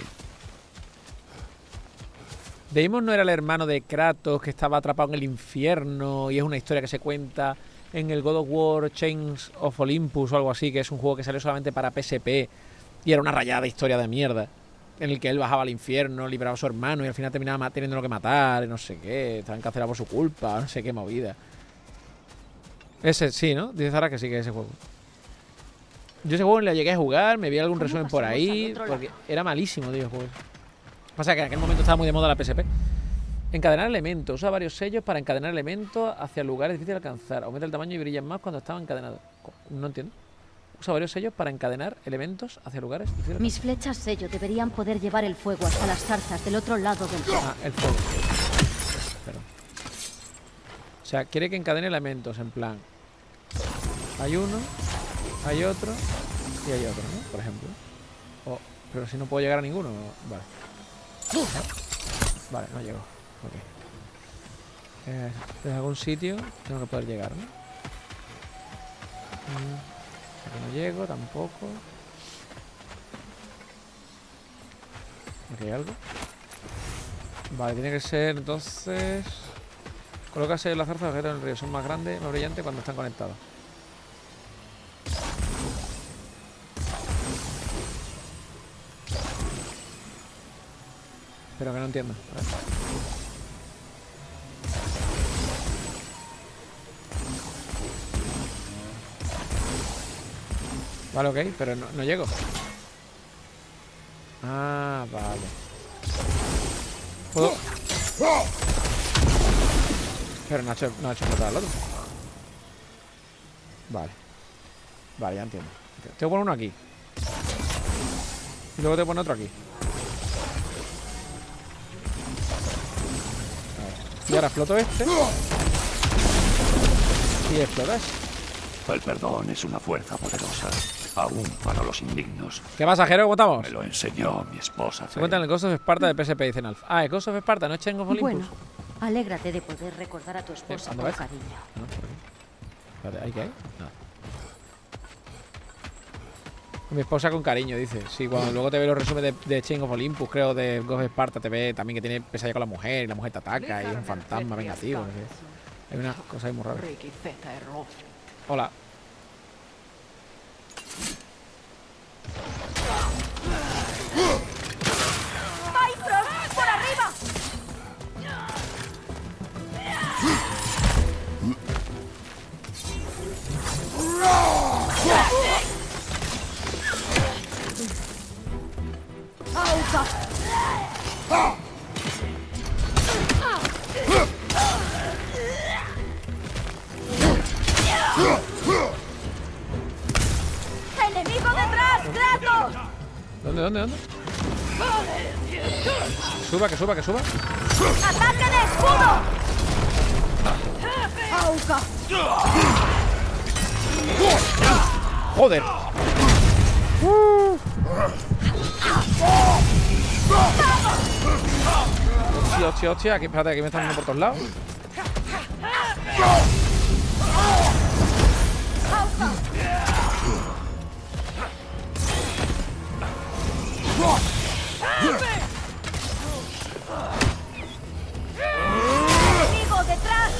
Deimos no era el hermano de Kratos que estaba atrapado en el infierno y es una historia que se cuenta en el God of War Chains of Olympus o algo así, que es un juego que salió solamente para P S P y era una rayada historia de mierda. en el que él bajaba al infierno, liberaba a su hermano y al final terminaba teniéndolo que matar, y no sé qué, estaba encarcelado por su culpa, no sé qué movida. Ese sí, ¿no? Dice Zara que sí que es ese juego. Yo ese juego le llegué a jugar, me vi algún resumen por ahí, porque era malísimo, tío, el juego. Pasa que en aquel momento estaba muy de moda la P S P. Encadenar elementos. Usa varios sellos para encadenar elementos hacia lugares difíciles de alcanzar. Aumenta el tamaño y brillan más cuando estaban encadenados. No entiendo. Usa varios sellos para encadenar elementos hacia lugares difíciles de alcanzar. Mis flechas sello deberían poder llevar el fuego hasta las zarzas del otro lado del fuego. Ah, el fuego. Perdón. O sea, quiere que encadene elementos, en plan. Hay uno, hay otro y hay otro, ¿no? Por ejemplo. Oh, pero si no puedo llegar a ninguno. Vale. Vale, no llego. Ok. Eh, desde algún sitio tengo que poder llegar, ¿no? Mm, aquí no llego tampoco. Aquí hay algo. Vale, tiene que ser entonces. Colócase en la zarza de objetos en el río. Son más grandes, más brillantes cuando están conectados. Pero que no entiendo. A ver. Vale, ok, pero no, no llego. Ah, vale. ¿Puedo? Pero no ha hecho, no ha hecho explotar al otro. Vale. Vale, ya entiendo. Tengo que poner uno aquí. Y luego te poner otro aquí. Y ahora exploto este. Y explotas. El perdón es una fuerza poderosa, aún para los indignos. ¿Qué pasajero? ¿Cómo estamos? Me lo enseñó mi esposa. Se cuenta en el Ghost of Sparta de P S P, dicen Alf. Ah, el Ghost of Sparta, no es Chain of Olympus. Bueno, alégrate de poder recordar a tu esposa ¿Dónde con vas? cariño. No, por aquí. Espérate, ¿hay qué hay? Nada. Mi esposa con cariño, dice. Sí, cuando luego te ve los resúmenes de, de Chain of Olympus, creo, de Ghost of Sparta, te ve también que tiene pesadilla con la mujer, y la mujer te ataca, y es un fantasma vengativo, no sé. Hay una cosa ahí muy rara. Hola. ¡Bifrost! ¡Por arriba! ¡Auca! ¡Enemigo detrás! ¡Kratos! ¿Dónde, dónde, dónde? Suba, que suba, que suba. ¡Ataque de escudo! ¡Auca! ¡Joder! Uh. Hostia, hostia, hostia. Aquí, espérate, aquí me están viendo por todos lados. ¡Enemigo detrás!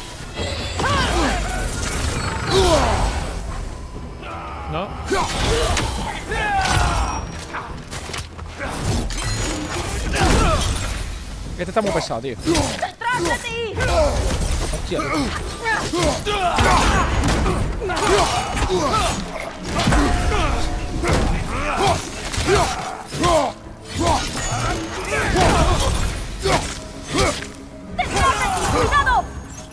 ¿No? Este está muy pesado, tío. ¡Detrás de ti! Hostia. ¡Detrás de ti! ¡Cuidado!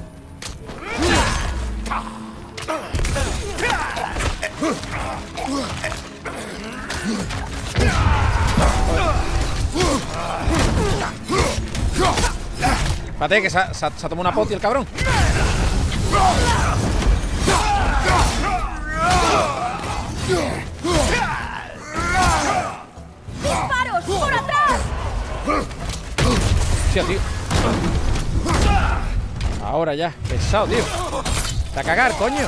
Espérate, que se ha, se ha- se ha tomado una poti el cabrón. ¡Disparos! ¡Por atrás! Hostia, tío. Ahora ya. Pesado, tío. Te a cagar, coño.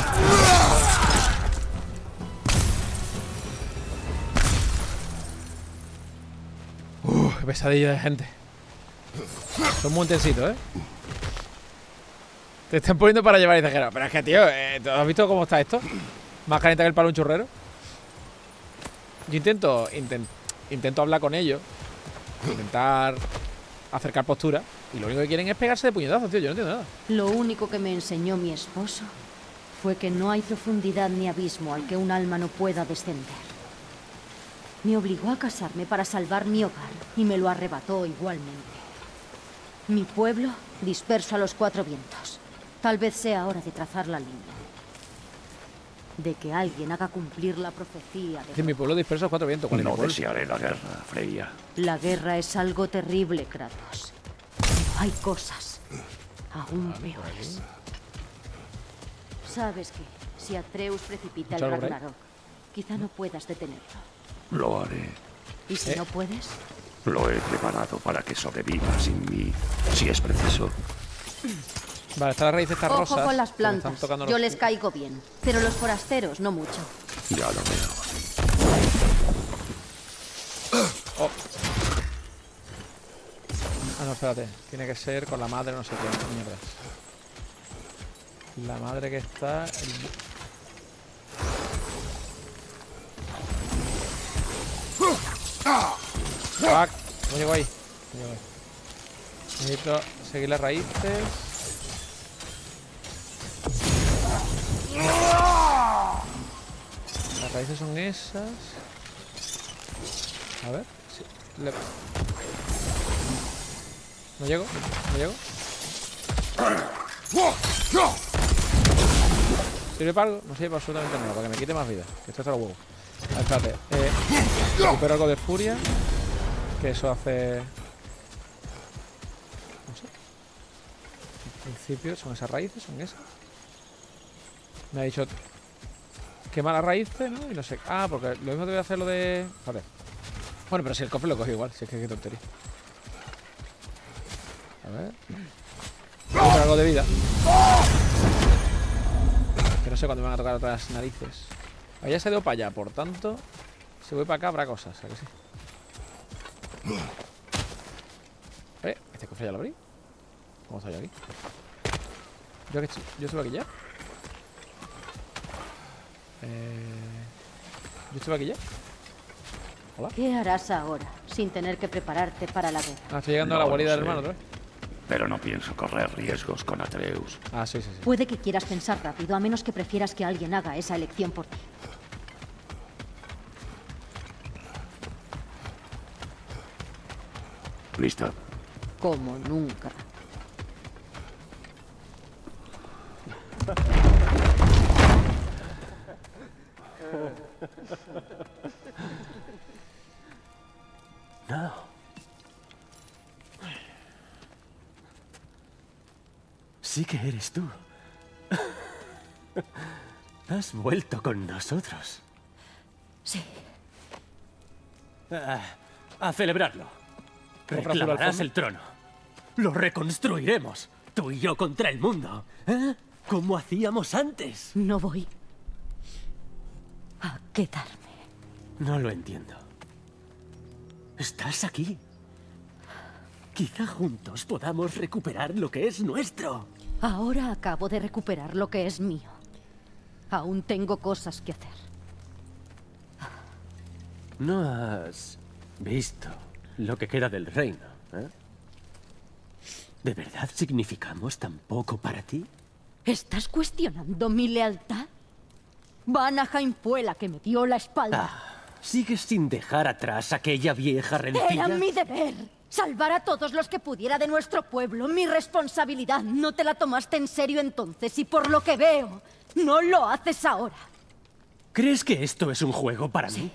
Uf, qué pesadilla de gente. Son muy intensitos, ¿eh? Te están poniendo para llevar y cejero. Pero es que, tío, eh, ¿has visto cómo está esto? Más caliente que el palo de un churrero. Yo intento, inten- intento hablar con ellos intentar acercar postura. Y lo único que quieren es pegarse de puñetazos, tío. Yo no entiendo nada. Lo único que me enseñó mi esposo fue que no hay profundidad ni abismo al que un alma no pueda descender. Me obligó a casarme para salvar mi hogar y me lo arrebató igualmente. Mi pueblo disperso a los cuatro vientos. Tal vez sea hora de trazar la línea. De que alguien haga cumplir la profecía de... Es mi pueblo disperso a los cuatro vientos. ¿Cuál es mi No pueblo? desearé la guerra, Freya. La guerra es algo terrible, Kratos. Pero hay cosas aún peores. Sabes que si Atreus precipita el ¿Escucha algo por ahí? Ragnarok, quizá no puedas detenerlo. Lo haré. ¿Y si ¿Eh? no puedes? Lo he preparado para que sobreviva sin mí, si es preciso. Vale, está la raíz de estas Ojo rosas. con las que me plantas. están tocando Yo los- les caigo bien, pero los forasteros no mucho. Ya lo veo. Oh. Ah, no, espérate. Tiene que ser con la madre, no sé qué mierdas. La madre que está... el- Fuck. No llego ahí. No llego ahí. Necesito seguir las raíces. Las raíces son esas. A ver. Sí. Le- No llego, no llego. ¿Sirve para algo? No sirve para absolutamente nada, para que me quite más vida. Que esto está los huevos. A ver, espérate. Eh, recupero algo de furia. Que eso hace... No sé. En principio son esas raíces, son esas. Me ha dicho... Quema las raíces, ¿no? Y no sé... Ah, porque lo mismo te voy a hacer lo de... Vale. Bueno, pero si el cofre lo coge igual, si es que qué tontería. A ver. Recupero algo de vida. Que no sé cuándo me van a tocar otras narices. Ahí ya se ha ido para allá, por tanto... Si voy para acá habrá cosas, ¿a que sí? Eh, ¿este cofre ya lo abrí? ¿Cómo está yo aquí? ¿Yo, que estoy, yo estuve aquí ya? Eh, ¿Yo estuve aquí ya? Hola. ¿Qué harás ahora, sin tener que prepararte para la guerra? Ah, estoy llegando No a la lo guarida del sé. hermano otra vez. Pero no pienso correr riesgos con Atreus. Ah, sí, sí, sí. Puede que quieras pensar rápido, a menos que prefieras que alguien haga esa elección por ti. ¿Lista? Como nunca. No. Sí que eres tú. Has vuelto con nosotros. Sí. Ah, a celebrarlo. azul al Reclamarás fondo. el trono. Lo reconstruiremos. Tú y yo contra el mundo. ¿Eh? Como hacíamos antes. No voy a quedarme. No lo entiendo. Estás aquí. Quizá juntos podamos recuperar lo que es nuestro. Ahora acabo de recuperar lo que es mío. Aún tengo cosas que hacer. No has visto lo que queda del reino, ¿eh? ¿De verdad significamos tan poco para ti? ¿Estás cuestionando mi lealtad? Vanaheim fue la que me dio la espalda. Ah, ¿sigues sin dejar atrás aquella vieja rencilla? Era mi deber. Salvar a todos los que pudiera de nuestro pueblo. Mi responsabilidad. No te la tomaste en serio entonces y por lo que veo, no lo haces ahora. ¿Crees que esto es un juego para mí?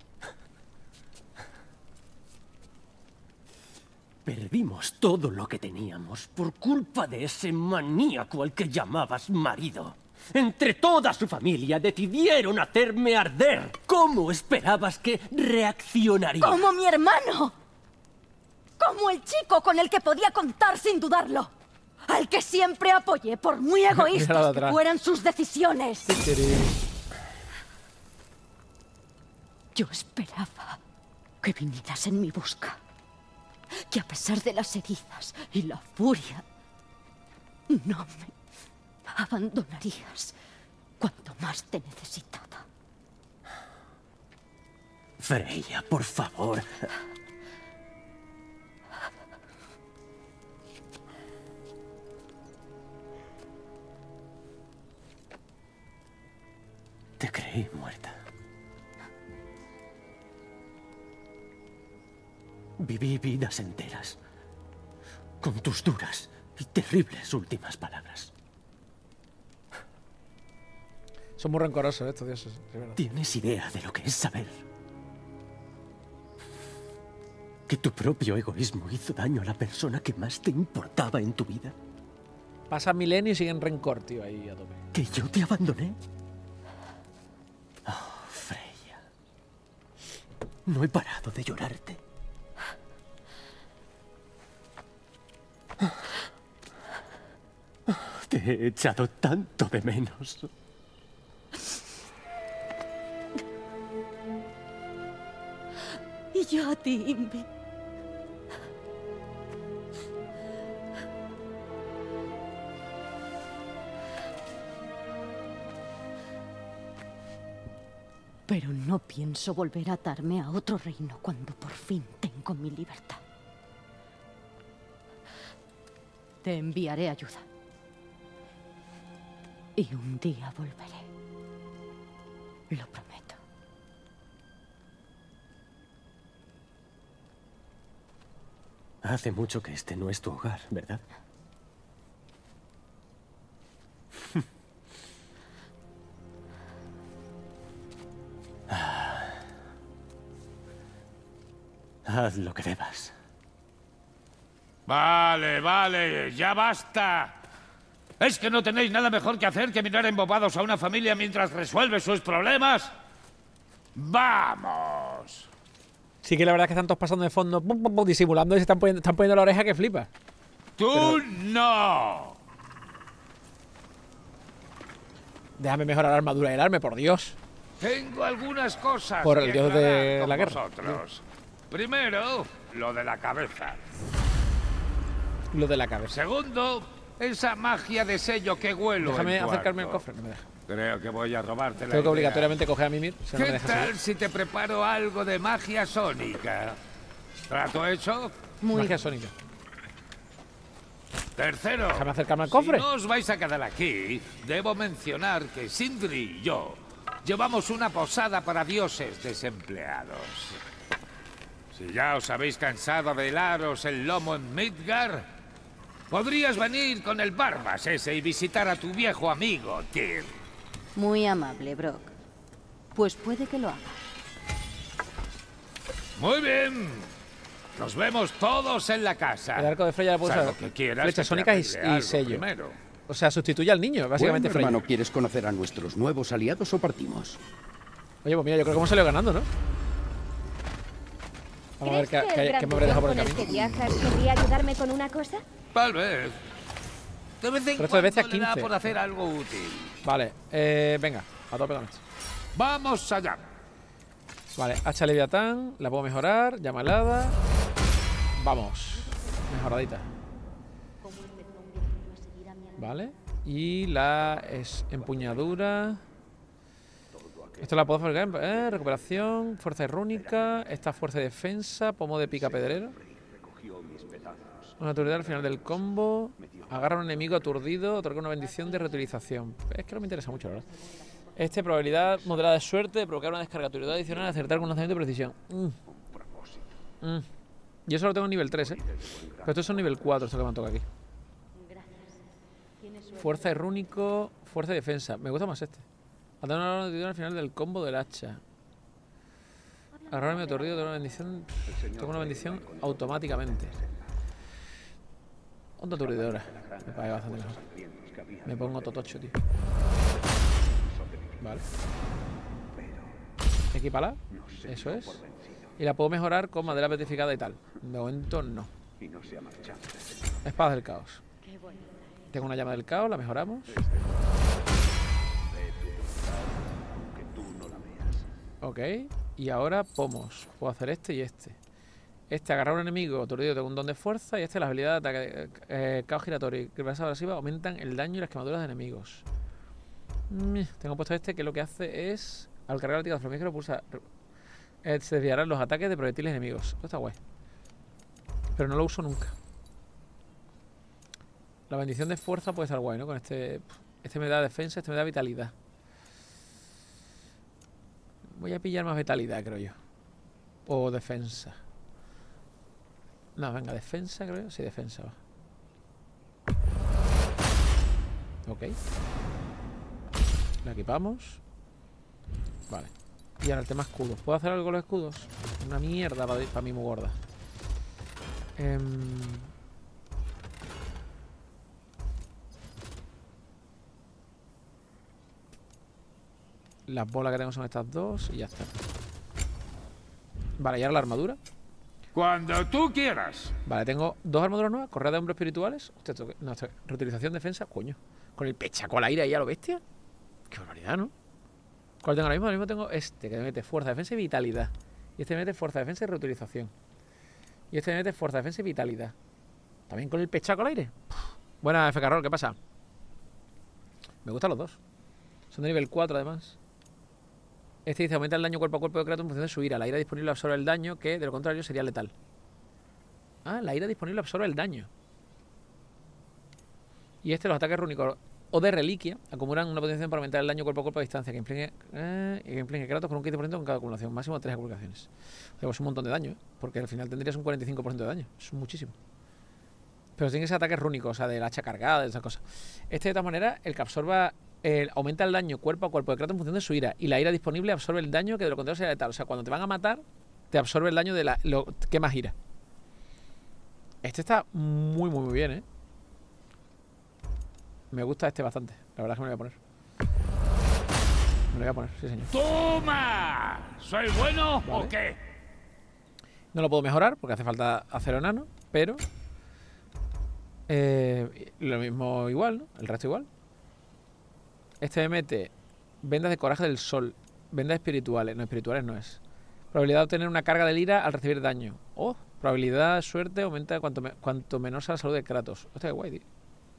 Perdimos todo lo que teníamos por culpa de ese maníaco al que llamabas marido. Entre toda su familia decidieron hacerme arder. ¿Cómo esperabas que reaccionaría? ¡Como mi hermano! ¡Como el chico con el que podía contar sin dudarlo! Al que siempre apoyé por muy Míralo de egoístas que atrás. fueran sus decisiones. Yo esperaba que vinieras en mi busca. Que a pesar de las heridas y la furia, no me abandonarías cuanto más te necesitaba. Freya, por favor. creí muerta. Viví vidas enteras con tus duras y terribles últimas palabras. Son muy rencorosos estos dioses, de verdad. ¿Tienes idea de lo que es saber que tu propio egoísmo hizo daño a la persona que más te importaba en tu vida? Pasa milenio y siguen rencor, tío, ahí a tope. ¿Que yo te abandoné? Oh, Freya. No he parado de llorarte. Te he echado tanto de menos. Y yo a ti, Invi. Pero no pienso volver a atarme a otro reino cuando por fin tengo mi libertad. Te enviaré ayuda. Y un día volveré. Lo prometo. Hace mucho que este no es tu hogar, ¿verdad? Haz lo que debas. Vale, vale, ya basta. ¿Es que no tenéis nada mejor que hacer que mirar embobados a una familia mientras resuelve sus problemas? ¡Vamos! Sí que la verdad es que están todos pasando de fondo, pum, pum, pum, disimulando y se están poniendo, están poniendo la oreja que flipa. ¡Tú Pero... no! Déjame mejorar la armadura y el arma, por Dios. Tengo algunas cosas Por el que dios de aclarar con la guerra. vosotros. Primero, lo de la cabeza. Lo de la cabeza. Segundo, esa magia de sello que huelo. Déjame en tu acercarme al arco. cofre, no me deja. Creo que voy a robarte la Tengo que idea. obligatoriamente coger a Mimir, si no me ¿Qué deja tal seguir. si te preparo algo de magia sónica? ¿Trato hecho? Muy Magia sónica. Tercero, Déjame acercarme al cofre. si no os vais a quedar aquí, debo mencionar que Sindri y yo llevamos una posada para dioses desempleados. Si ya os habéis cansado de helaros el lomo en Midgar, podrías venir con el Barbas ese y visitar a tu viejo amigo, Tyr. Muy amable, Brock. Pues puede que lo haga. Muy bien. Nos vemos todos en la casa. El arco de Freya le puedo Salvo usar que quieras flechas que te sónicas y- arregle y, algo sello. primero. O sea, sustituye al niño, básicamente Bueno, Freya. hermano, ¿quieres conocer a nuestros nuevos aliados o partimos? Oye, pues mira, yo creo que hemos salido ganando, ¿no? Vamos a ver qué, ¿Crees que qué, el qué gran me habré dejado por el con el camino. que viajas podría ayudarme con una cosa? Tal vez. De vez en Pero esto de veces cuando le da quince. por hacer algo útil. Vale, eh, venga, a tope con esto. Vamos allá. Vale, hacha Leviatán, la puedo mejorar, llama helada. Vamos, mejoradita. Vale, y la es empuñadura. Esto la puedo fabricar, eh, recuperación, fuerza rúnica, esta fuerza de defensa, pomo de pica pedrero. Una autoridad al final del combo. Agarra a un enemigo aturdido, otorga una bendición de reutilización. Es que no me interesa mucho, la verdad. Este, probabilidad moderada de suerte de provocar una descarga de autoridad adicional y acertar con un lanzamiento de precisión. Mm. Mm. Yo solo tengo nivel tres, ¿eh? Pero estos son nivel cuatro, esto que me toca aquí. Fuerza de rúnico, fuerza de defensa. Me gusta más este. Atar una autoridad al final del combo del hacha. Agarrar a mi aturdido, tengo una bendición. Tengo una bendición automáticamente. Onda aturdidora. Me paga bastante mejor. Me pongo totocho, tío. Vale. Equipala. Eso es. Y la puedo mejorar con madera petrificada y tal. De momento no. Espadas del caos. Tengo una llama del caos, la mejoramos. Ok. Y ahora pomos. Puedo hacer este y este. Este, agarrar a un enemigo aturdido, tengo un don de fuerza. Y este, las habilidades de ataque, eh, caos giratorio y presa abrasiva aumentan el daño y las quemaduras de enemigos. Mm, tengo puesto este que lo que hace es, al cargar el latigazo flamígero, pulsa. Eh, se desviarán los ataques de proyectiles enemigos. Esto está guay. Pero no lo uso nunca. La bendición de fuerza puede estar guay, ¿no? Con este. Este me da defensa, este me da vitalidad. Voy a pillar más vitalidad, creo yo. O defensa. No, venga, defensa, creo yo. Sí, defensa, va. Ok. La equipamos. Vale. Y ahora el tema escudos. ¿Puedo hacer algo con los escudos? Una mierda para, para mí muy gorda. Eh... Las bolas que tengo son estas dos y ya está. Vale, y ahora la armadura. Cuando tú quieras. Vale, tengo dos armaduras nuevas. Correa de hombros espirituales. Hostia, esto, no, esto, reutilización defensa. Coño. Con el pechaco al aire ahí a lo bestia. Qué barbaridad, ¿no? ¿Cuál tengo ahora mismo? Ahora mismo tengo este, que me mete fuerza, defensa y vitalidad. Y este me mete fuerza, defensa y reutilización. Y este me mete fuerza, defensa y vitalidad. También con el pechaco al aire. Buena, F K Roll, ¿qué pasa? Me gustan los dos. Son de nivel cuatro además. Este dice, aumenta el daño cuerpo a cuerpo de Kratos en función de su ira. La ira disponible absorbe el daño, que de lo contrario sería letal. Ah, la ira disponible absorbe el daño. Y este, los ataques rúnicos o de reliquia acumulan una potenciación para aumentar el daño cuerpo a cuerpo a distancia, que implique, eh, que implique Kratos con un quince por ciento en cada acumulación, máximo de tres acumulaciones. O sea, pues un montón de daño, ¿eh? Porque al final tendrías un cuarenta y cinco por ciento de daño. Es muchísimo. Pero tiene que ser ataques rúnicos, o sea, del hacha cargada, de esas cosas. Este, de todas maneras, el que absorba... El, aumenta el daño cuerpo a cuerpo de Kratos en función de su ira. Y la ira disponible absorbe el daño que de lo contrario sería letal. O sea, cuando te van a matar, te absorbe el daño de la... Lo, que más ira. Este está muy, muy, muy bien, ¿eh? Me gusta este bastante. La verdad es que me lo voy a poner. Me lo voy a poner, sí, señor. ¡Toma! ¿Soy bueno Vale. o qué? No lo puedo mejorar porque hace falta acero enano, pero... Eh, lo mismo igual, ¿no? El resto igual. Este me mete vendas de coraje del sol, vendas espirituales, no, espirituales no es. Probabilidad de obtener una carga de lira al recibir daño. Oh, probabilidad de suerte aumenta cuanto, me, cuanto menor sea la salud de Kratos. Hostia, qué guay, tío.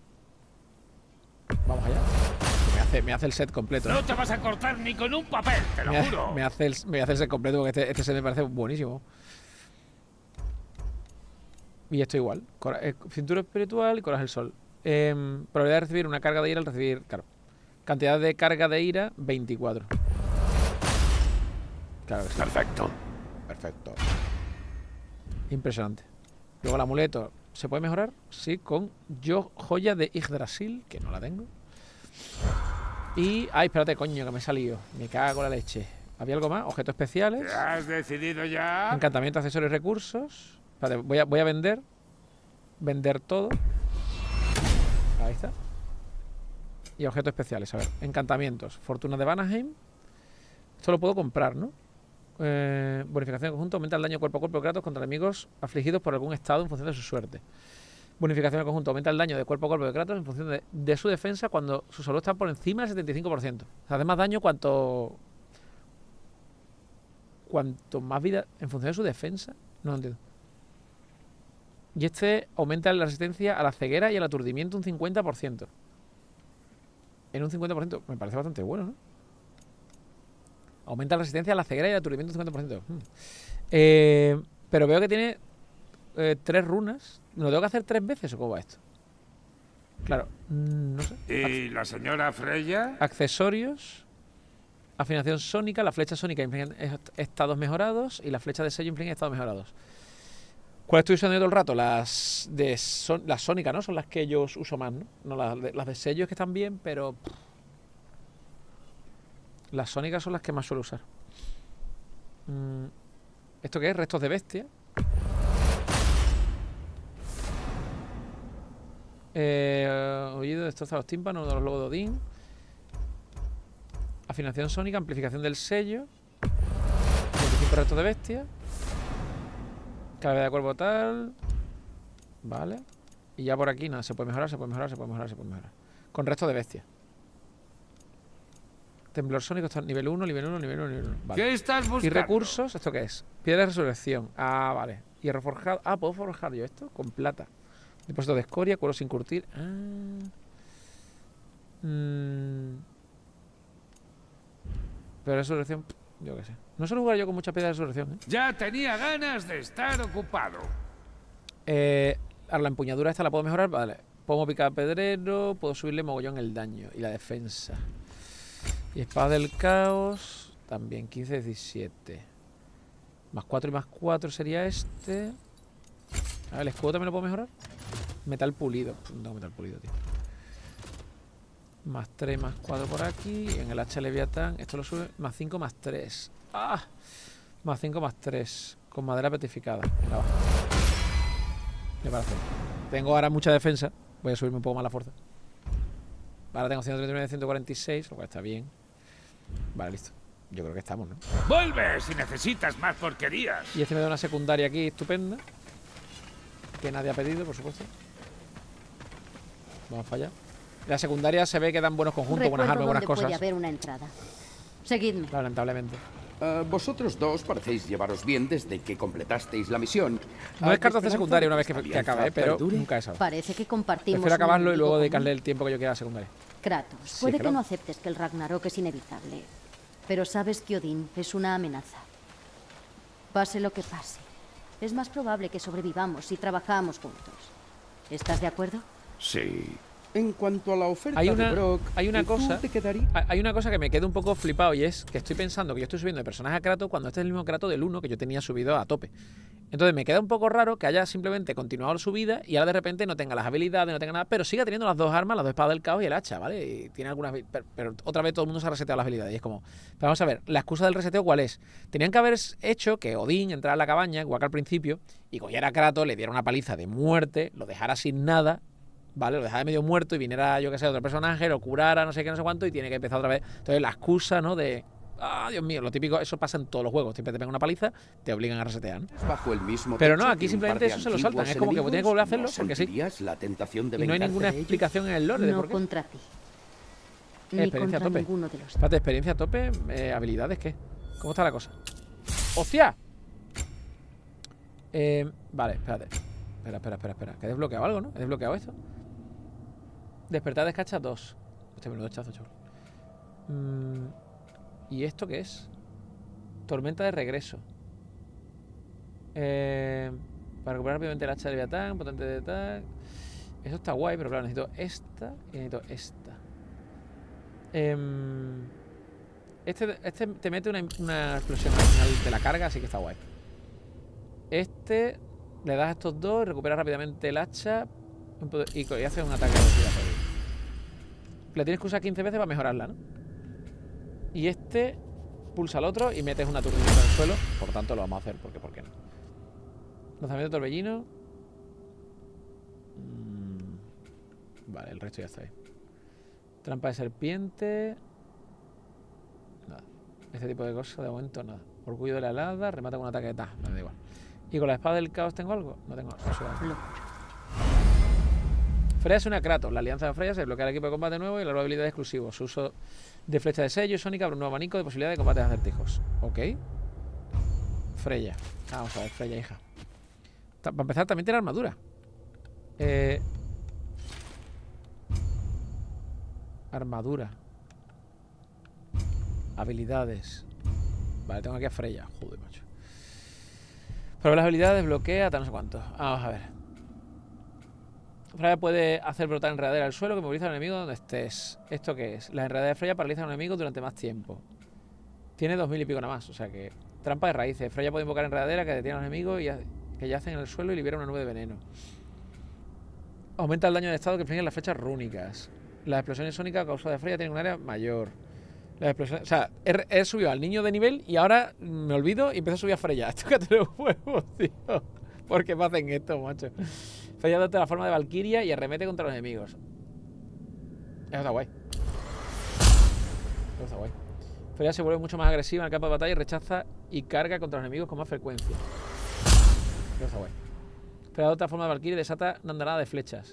Vamos allá. Me hace, me hace el set completo. No ¿eh? te vas a cortar ni con un papel, te lo Me, juro. me, hace el, me hace el set completo porque este, este set me parece buenísimo. Y esto igual. Cora, eh, cintura espiritual y coraje del sol. Eh, probabilidad de recibir una carga de ira al recibir... Claro. Cantidad de carga de ira, veinticuatro. Claro que sí. Perfecto. Perfecto. Impresionante. Luego el amuleto, ¿se puede mejorar? Sí, con yo joya de Yggdrasil, que no la tengo. Y... Ay, espérate, coño, que me he salido. Me cago en la leche. ¿Había algo más? Objetos especiales. ¿Te has decidido ya? Encantamiento, accesorios y recursos. Espérate, voy a, voy a vender. Vender todo. Ahí está. Y objetos especiales, a ver, encantamientos, fortuna de Vanaheim. Esto lo puedo comprar, ¿no? Eh, bonificación de conjunto, aumenta el daño cuerpo a cuerpo de Kratos contra enemigos afligidos por algún estado en función de su suerte. Bonificación de conjunto, aumenta el daño de cuerpo a cuerpo de Kratos en función de, de su defensa cuando su salud está por encima del setenta y cinco por ciento. O sea, hace más daño cuanto... Cuanto más vida en función de su defensa. No lo entiendo. Y este aumenta la resistencia a la ceguera y al aturdimiento un cincuenta por ciento. En un cincuenta por ciento. Me parece bastante bueno, ¿no? Aumenta la resistencia a la ceguera y el aturdimiento un cincuenta por ciento. Hmm. Eh, pero veo que tiene eh, tres runas. ¿Me lo tengo que hacer tres veces o cómo va esto? Claro, mm, no sé. ¿Y la señora Freya? Accesorios. Afinación sónica. La flecha sónica implica estados mejorados. Y la flecha de sello implica estados mejorados. ¿Cuál estoy usando yo todo el rato? Las de son, las sónicas, ¿no? Son las que yo uso más, ¿no? No las, de, las de sellos que están bien, pero... Pff, las sónicas son las que más suelo usar. Mm, ¿Esto qué es? Restos de bestia. Eh, oído, destroza los tímpanos de los lobos de Odín. Afinación sónica, amplificación del sello. veinticinco restos de bestia. Calavera de cuerpo tal. Vale. Y ya por aquí nada, se puede mejorar, se puede mejorar, se puede mejorar, se puede mejorar. Con restos de bestia. Temblor sónico está nivel uno, nivel uno, nivel uno, nivel uno. Vale. ¿Qué estás buscando? Y recursos, ¿esto qué es? Piedra de resurrección. Ah, vale. Hierro forjado. Ah, ¿puedo forjar yo esto? Con plata. Depósito de escoria, cuero sin curtir. Ah. Mm. Pero resurrección, yo qué sé. No suelo jugar yo con mucha piedra de resurrección, ¿eh? Ya tenía ganas de estar ocupado. Eh, ahora la empuñadura esta la puedo mejorar, vale. Puedo picar pedrero, puedo subirle mogollón el daño y la defensa. Y espada del caos. también, quince, diecisiete. Más cuatro y más cuatro sería este. A ver, ¿el escudo también lo puedo mejorar? Metal pulido. Pff, no tengo metal pulido, tío. Más tres, más cuatro por aquí. Y en el hacha Leviatán, esto lo sube. Más cinco, más tres. ¡Ah! Más cinco, más tres. Con madera petrificada. Venga, va. Me parece. Tengo ahora mucha defensa. Voy a subirme un poco más la fuerza. Ahora tengo ciento treinta y nueve de ciento cuarenta y seis, lo cual está bien. Vale, listo. Yo creo que estamos, ¿no? ¡Vuelve si necesitas más porquerías! Y este me da una secundaria aquí estupenda. Que nadie ha pedido, por supuesto. Vamos para allá. La secundaria se ve que dan buenos conjuntos, buenas Recuerdo armas, buenas dónde puede cosas. haber una entrada. Seguidme. Lamentablemente. Ah, vosotros dos parecéis llevaros bien desde que completaste la misión. No ¿Hay descarto hacer esperanza secundaria de una vez esta que, que alianza acabe, pero perdure? nunca he sabido. Parece que compartimos. Prefiero un acabarlo y enemigo luego común. dedicarle el tiempo que yo quiera a la secundaria. Kratos, Sí, puede claro. que no aceptes que el Ragnarok es inevitable, pero sabes que Odín es una amenaza. Pase lo que pase, es más probable que sobrevivamos si trabajamos juntos. ¿Estás de acuerdo? Sí. En cuanto a la oferta Hay una, de Brock, hay una ¿tú cosa te quedarías? hay una cosa que me queda un poco flipado y es que estoy pensando que yo estoy subiendo de personaje a Kratos cuando este es el mismo Kratos del uno que yo tenía subido a tope. Entonces me queda un poco raro que haya simplemente continuado su vida y ahora de repente no tenga las habilidades, no tenga nada, pero siga teniendo las dos armas, las dos espadas del caos y el hacha, ¿vale? Y tiene algunas... Pero, pero otra vez todo el mundo se ha reseteado las habilidades y es como... Pero vamos a ver, la excusa del reseteo ¿cuál es? Tenían que haber hecho que Odín entrara a la cabaña, igual que al principio, y cogiera a Kratos, le diera una paliza de muerte, lo dejara sin nada... ¿Vale? Lo dejaba medio muerto y viniera, yo que sé, otro personaje, lo curara, no sé qué, no sé cuánto, y tiene que empezar otra vez. Entonces, la excusa, ¿no? De. Ah, Dios mío, lo típico, eso pasa en todos los juegos. Siempre te pegan una paliza, te obligan a resetear, ¿no? Bajo el mismo Pero no, techo aquí que un simplemente par de eso se lo saltan. antiguos Es como que enemigos, tienes que volver a hacerlo ¿no porque sí. sentirías la tentación de Y no hay vengarte ninguna de ellos? explicación en el lore de No por qué. contra ti. Ni Experiencia contra a tope. ninguno de los dos. Espérate, experiencia a tope, eh, habilidades, ¿qué? ¿Cómo está la cosa? ¡Hostia! Eh, vale, espérate. Espera, espera, espera, espera. Que he desbloqueado algo, ¿no? ¿He desbloqueado esto? Despertar de escacha dos. Hostia, menudo chazo, chaval. Mm, ¿Y esto qué es? Tormenta de regreso. Eh, para recuperar rápidamente el hacha de Leviatán, potente de tal. Eso está guay, pero claro, necesito esta y necesito esta. Em, este, este te mete una, una explosión al final de la carga, así que está guay. Este, le das a estos dos, recuperas rápidamente el hacha y, y haces un ataque giratorio. La tienes que usar quince veces para mejorarla, ¿no? Y este pulsa al otro y metes una turbina en el suelo. Por tanto lo vamos a hacer, porque ¿por qué no? Lanzamiento de torbellino. Mm, vale, el resto ya está ahí. Trampa de serpiente. Nada. Este tipo de cosas de momento nada. Orgullo de la helada, remata con un ataque de ta. Me da igual. ¿Y con la espada del caos tengo algo? No tengo nada. Freya es una Kratos. La alianza de Freya se bloquea el equipo de combate nuevo y la nueva habilidad exclusiva. Su uso de flecha de sello y sónica abre un nuevo abanico de posibilidades de combates acertijos. Ok. Freya. Vamos a ver, Freya, hija. Ta- Para empezar, también tiene armadura. Eh... Armadura. Habilidades. Vale, tengo aquí a Freya. Joder, macho. Pero las habilidades bloquea, tal no sé cuánto. Vamos a ver. Freya puede hacer brotar enredadera al suelo que moviliza al enemigo donde estés. ¿Esto qué es? La enredadera de Freya paraliza a un enemigo durante más tiempo. Tiene dos mil y pico nada más, o sea que... Trampa de raíces. Freya puede invocar enredadera que detiene a los enemigos y ya- que yacen en el suelo y libera una nube de veneno. Aumenta el daño de estado que infligen las flechas rúnicas. Las explosiones sónicas a causa de Freya tienen un área mayor. Las explosiones... O sea, he, he subido al niño de nivel y ahora me olvido y empiezo a subir a Freya. Esto que te los huevos, tío. ¿Por qué me hacen esto, macho? Freya adopta la forma de Valkyria y arremete contra los enemigos. Eso está guay. Eso está guay. Freya se vuelve mucho más agresiva en el campo de batalla y rechaza y carga contra los enemigos con más frecuencia. Eso está guay. Freya adopta la forma de Valkyria y desata una andanada de flechas.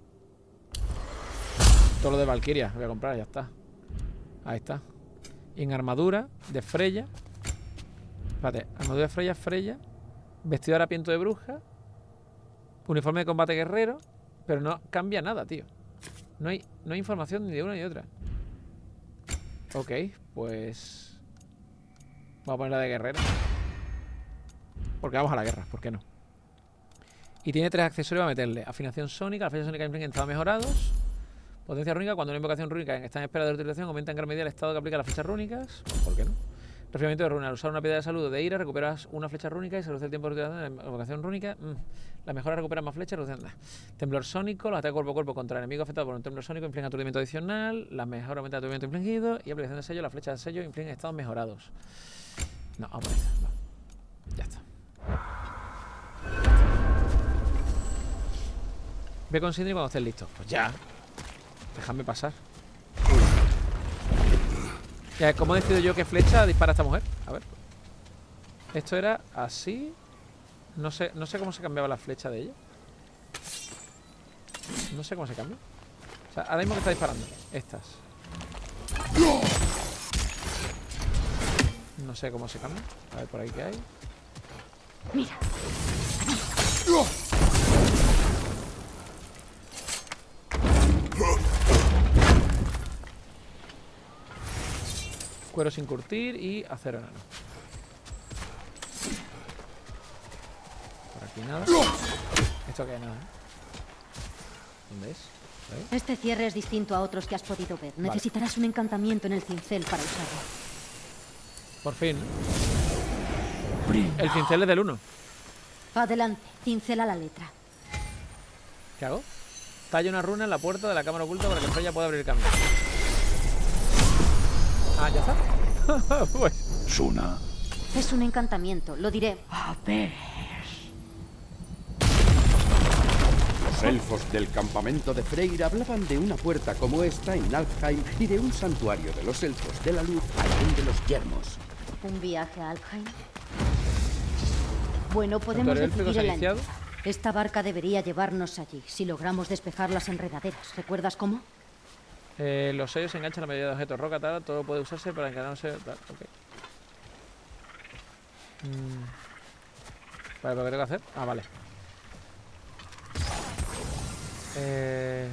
Todo lo de Valkyria lo voy a comprar, ya está. Ahí está. Y en armadura de Freya. Espérate, armadura de Freya, Freya. Vestido de harapiento de bruja. Uniforme de combate guerrero. Pero no cambia nada, tío. No hay, no hay información ni de una ni de otra. Ok, pues... Vamos a poner la de guerrero. Porque vamos a la guerra, ¿por qué no? Y tiene tres accesorios para meterle. Afinación sónica, las flechas sónicas infligen estados mejorados. Potencia rúnica, cuando una invocación rúnica está en espera de utilización, aumenta en gran medida el estado que aplica las flechas rúnicas. ¿Por qué no? Refinamiento de runa. Al usar una piedra de salud de ira, recuperas una flecha rúnica y se reduce el tiempo de utilización de la evocación rúnica. Mm. La mejora recupera más flechas. Reducción... Temblor sónico. Los ataques cuerpo a cuerpo contra el enemigo afectado por un temblor sónico infligen aturdimiento adicional. La mejora aumenta el aturdimiento infligido. Y aplicación de sello. Las flechas de sello infligen estados mejorados. No, vamos a ver. No. Ya está. Ve con Sindri cuando estés listo. Pues ya. Déjame pasar. Ya, ¿cómo decido yo qué flecha dispara esta mujer? A ver. Esto era así. No sé, no sé cómo se cambiaba la flecha de ella. No sé cómo se cambia. O sea, ahora mismo que está disparando. Estas. No sé cómo se cambia. A ver por ahí qué hay. Mira. Cuero sin curtir y acero enano. Por aquí nada. Esto que hay nada, ¿eh? ¿Dónde es? ¿Ahí? Este cierre es distinto a otros que has podido ver. Vale. Necesitarás un encantamiento en el cincel para usarlo. Por fin. El cincel es del uno. Adelante, cincela la letra. ¿Qué hago? Talla una runa en la puerta de la cámara oculta para que Freya pueda abrir el camino. Ah, ¿ya está? Pues. Suna. Es un encantamiento, lo diré. A ver. Los elfos del campamento de Freyr hablaban de una puerta como esta en Alfheim y de un santuario de los elfos de la luz al de los yermos. ¿Un viaje a Alfheim? Bueno, podemos decidir el año. Esta barca debería llevarnos allí, si logramos despejar las enredaderas. ¿Recuerdas cómo? Eh, los sellos se enganchan a la mayoría de objetos. Roca, tal, todo puede usarse para encarnarse. Tal, ok. Mm. Vale, ¿pero qué tengo que hacer? Ah, vale. Eh...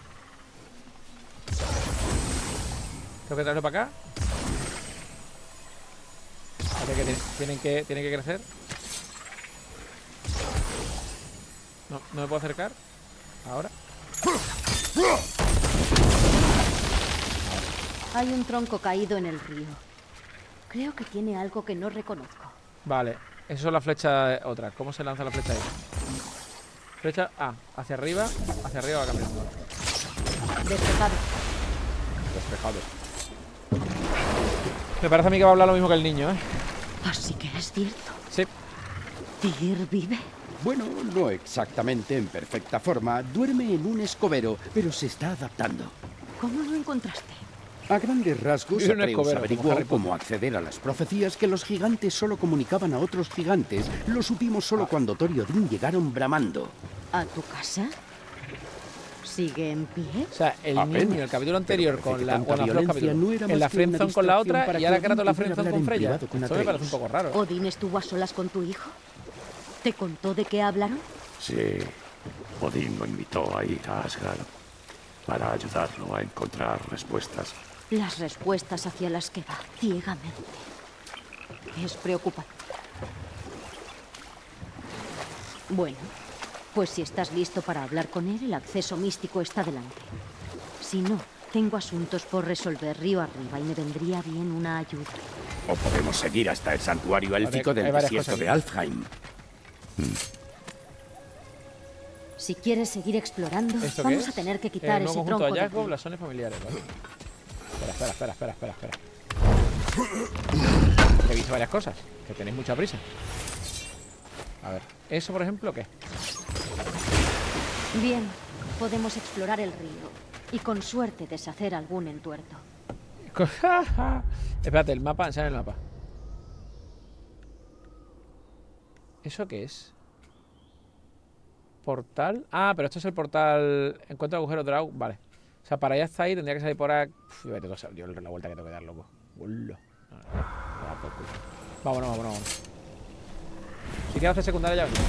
Tengo que traerlo para acá. Vale, que tienen, tienen que tienen que crecer. No, no me puedo acercar. Ahora. Hay un tronco caído en el río. Creo que tiene algo que no reconozco. Vale, eso es la flecha otra. ¿Cómo se lanza la flecha ahí? Flecha A, hacia arriba, hacia arriba va cambiando. Despejado. Despejado. Me parece a mí que va a hablar lo mismo que el niño, ¿eh? Así que es cierto. Sí. ¿Tyr vive? Bueno, no exactamente en perfecta forma. Duerme en un escobero, pero se está adaptando. ¿Cómo lo encontraste? A grandes rasgos, Es un Atreus escobero, averiguó como cómo acceder a las profecías que los gigantes solo comunicaban a otros gigantes. Lo supimos solo cuando Thor y Odín llegaron bramando. ¿A tu casa? ¿Sigue en pie? O sea, el Apenas. niño, el capítulo anterior Pero con parece la, que con tanta las dos violencia capítulos. no era En más la que una friendzone con la distracción otra para y que ahora que rato la Odín pudiera friendzone con hablar en Freya. privado con Esto me parece un Atreus. poco raro. ¿Odín estuvo a solas con tu hijo? ¿Te contó de qué hablaron? Sí. Odín lo invitó a ir a Asgard para ayudarlo a encontrar respuestas. Las respuestas hacia las que va ciegamente. Es preocupante. Bueno, pues si estás listo para hablar con él, el acceso místico está delante. Si no, tengo asuntos por resolver río arriba y me vendría bien una ayuda. O podemos seguir hasta el santuario élfico Hay del varias desierto cosas de Alfheim. Si quieres seguir explorando, ¿Esto qué vamos es? a tener que Eh, quitar nuevo ese conjunto tronco de hallazgo, río. blasones familiares, ¿vale? Espera, espera, espera, espera, espera, espera. He visto varias cosas, que tenéis mucha prisa. A ver, ¿eso por ejemplo qué? Bien, podemos explorar el río y con suerte deshacer algún entuerto. Espérate, el mapa, enseña el mapa. ¿Eso qué es? Portal. Ah, pero esto es el portal. Encuentro agujero Draug. Vale. O sea, para allá está ahí, tendría que salir por ahí. Uf, yo tengo que- yo la vuelta que tengo que dar, loco. Ulo. No, no, no, no, por culo. Vámonos, vámonos, vámonos. Si quieres hacer secundaria ya.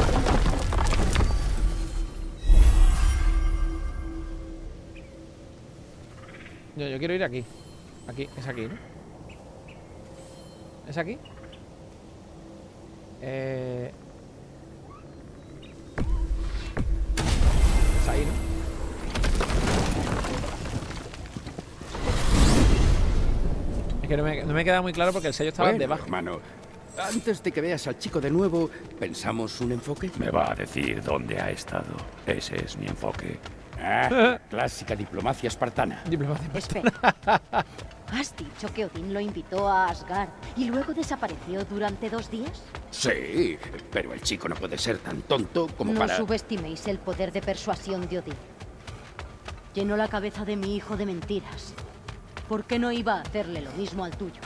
Yo, yo quiero ir aquí. Aquí, es aquí, ¿no? ¿Es aquí? Eh... Es ahí, ¿no? Es que Que no me, no me queda muy claro porque el sello estaba Bueno, debajo. hermano, antes de que veas al chico de nuevo, ¿pensamos un enfoque? Me va a decir dónde ha estado. Ese es mi enfoque. Ah, clásica diplomacia espartana. Diplomacia. Espera. ¿Has dicho que Odín lo invitó a Asgard y luego desapareció durante dos días? Sí, pero el chico no puede ser tan tonto como No para... subestiméis el poder de persuasión de Odín. Llenó la cabeza de mi hijo de mentiras. ¿Por qué no iba a hacerle lo mismo al tuyo?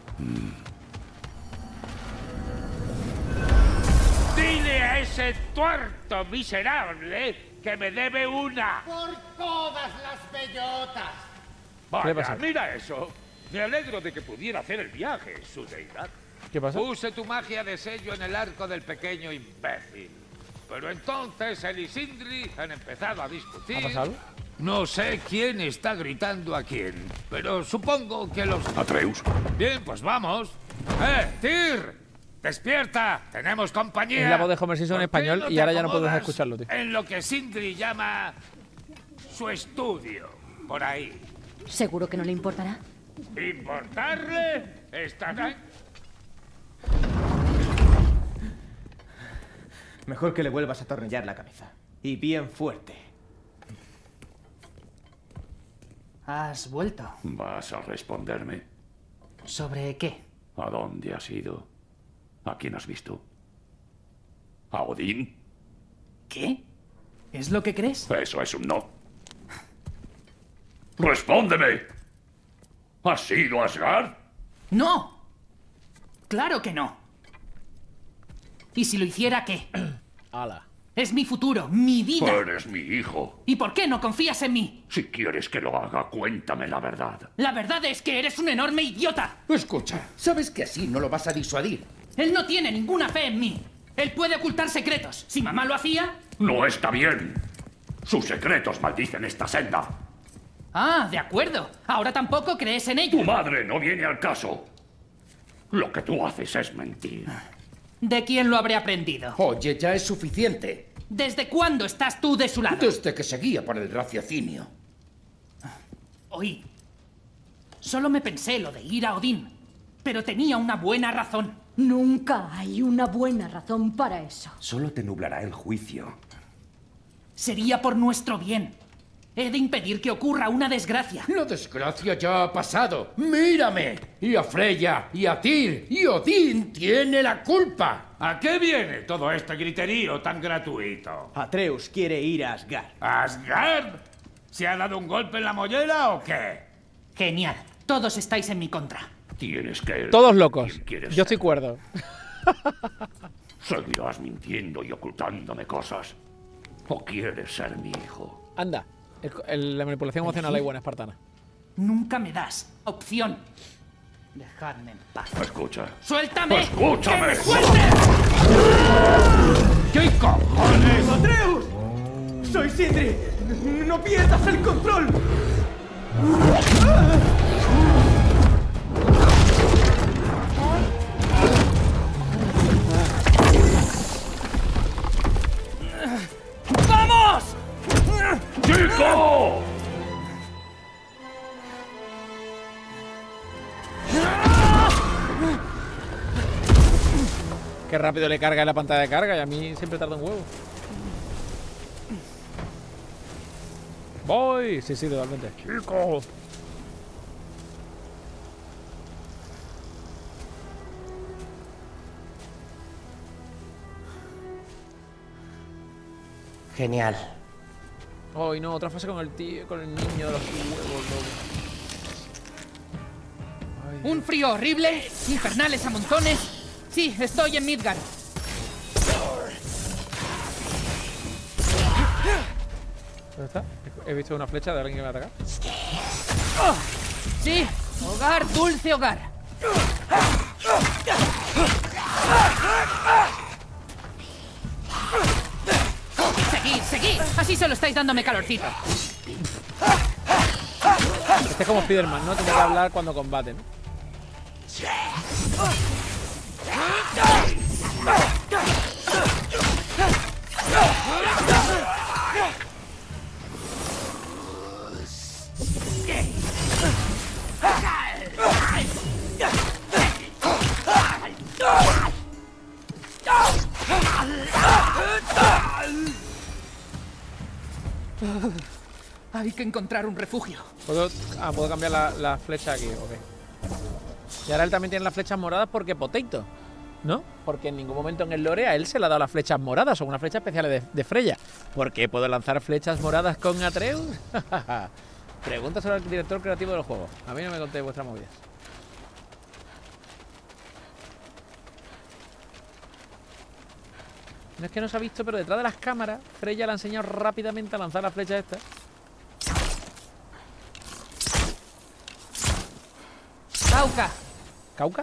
¡Dile a ese tuerto miserable que me debe una! ¡Por todas las bellotas! ¿Qué le Vaya, pasa? mira eso. Me alegro de que pudiera hacer el viaje, su deidad. ¿Qué pasa? Puse tu magia de sello en el arco del pequeño imbécil. Pero entonces él y Sindri han empezado a discutir. ¿Ha pasado algo? No sé quién está gritando a quién, pero supongo que los... Atreus. Bien, pues vamos. ¡Eh, Tyr! ¡Despierta! ¡Tenemos compañía! Es la voz de Homer Simpson en ¿Por qué español no y te ahora ya no puedes acomodas escucharlo, tío. En lo que Sindri llama... su estudio. Por ahí. ¿Seguro que no le importará? ¿Importarle? Estará... Mejor que le vuelvas a atornillar la cabeza. Y bien fuerte. ¿Has vuelto? ¿Vas a responderme? ¿Sobre qué? ¿A dónde has ido? ¿A quién has visto? ¿A Odín? ¿Qué? ¿Es lo que crees? Eso es un no. ¡Respóndeme! ¿Has ido a Asgard? ¡No! ¡Claro que no! ¿Y si lo hiciera qué? Ala. Es mi futuro, mi vida. Eres mi hijo. ¿Y por qué no confías en mí? Si quieres que lo haga, cuéntame la verdad. La verdad es que eres un enorme idiota. Escucha, sabes que así no lo vas a disuadir. Él no tiene ninguna fe en mí. Él puede ocultar secretos. Si mamá lo hacía... No está bien. Sus secretos maldicen esta senda. Ah, de acuerdo. Ahora tampoco crees en Tu ella. madre no viene al caso. Lo que tú haces es mentir. ¿De quién lo habré aprendido? Oye, ya es suficiente. ¿Desde cuándo estás tú de su lado? Desde que seguía por el raciocinio. Oí. Solo me pensé lo de ir a Odín. Pero tenía una buena razón. Nunca hay una buena razón para eso. Solo te nublará el juicio. Sería por nuestro bien. He de impedir que ocurra una desgracia. La desgracia ya ha pasado. ¡Mírame! Y a Freya, y a Tyr, y Odín tiene la culpa. ¿A qué viene todo este griterío tan gratuito? Atreus quiere ir a Asgard. ¿Asgard? ¿Se ha dado un golpe en la mollera o qué? Genial. Todos estáis en mi contra. Tienes que... Todos locos. ¿Quién quieres Yo estoy ser? cuerdo. ¿Seguirás mintiendo y ocultándome cosas? ¿O quieres ser mi hijo? Anda. El- el- la manipulación emocional hay buena, espartana. Nunca me das opción. Dejadme en paz. Escucha. ¡Suéltame! ¡Escúchame! ¡Que me sueltes! ¿Qué cojones? ¡Atreus! ¡Soy Sindri! ¡No pierdas el control! ¡Vamos! ¡Chico! Qué rápido le carga en la pantalla de carga y a mí siempre tarda un huevo. Voy. Sí, sí, totalmente. Chico. Genial. Ay, no, otra fase con el tío, con el niño de los huevos, loco. Ay. Un frío horrible, infernales a montones. Sí, estoy en Midgard. ¿Dónde está? He visto una flecha de alguien que me ataca. Sí, hogar, dulce hogar. Seguid, seguid. Así solo estáis dándome calorcito. Este es como Spiderman, ¿no? Tiene que hablar cuando combate, ¿no? Hay que encontrar un refugio. ¿Puedo, ah, puedo cambiar la, la flecha aquí, ok. Y ahora él también tiene las flechas moradas porque Potato, ¿no? Porque en ningún momento en el lore a él se le ha dado las flechas moradas, son unas flechas especiales de, de Freya. ¿Por qué puedo lanzar flechas moradas con Atreus? Pregunta sobre el director creativo del juego. A mí no me contéis vuestras movidas. No es que no se ha visto, pero detrás de las cámaras Freya le ha enseñado rápidamente a lanzar las flechas estas. ¡Cauca! ¿Cauca?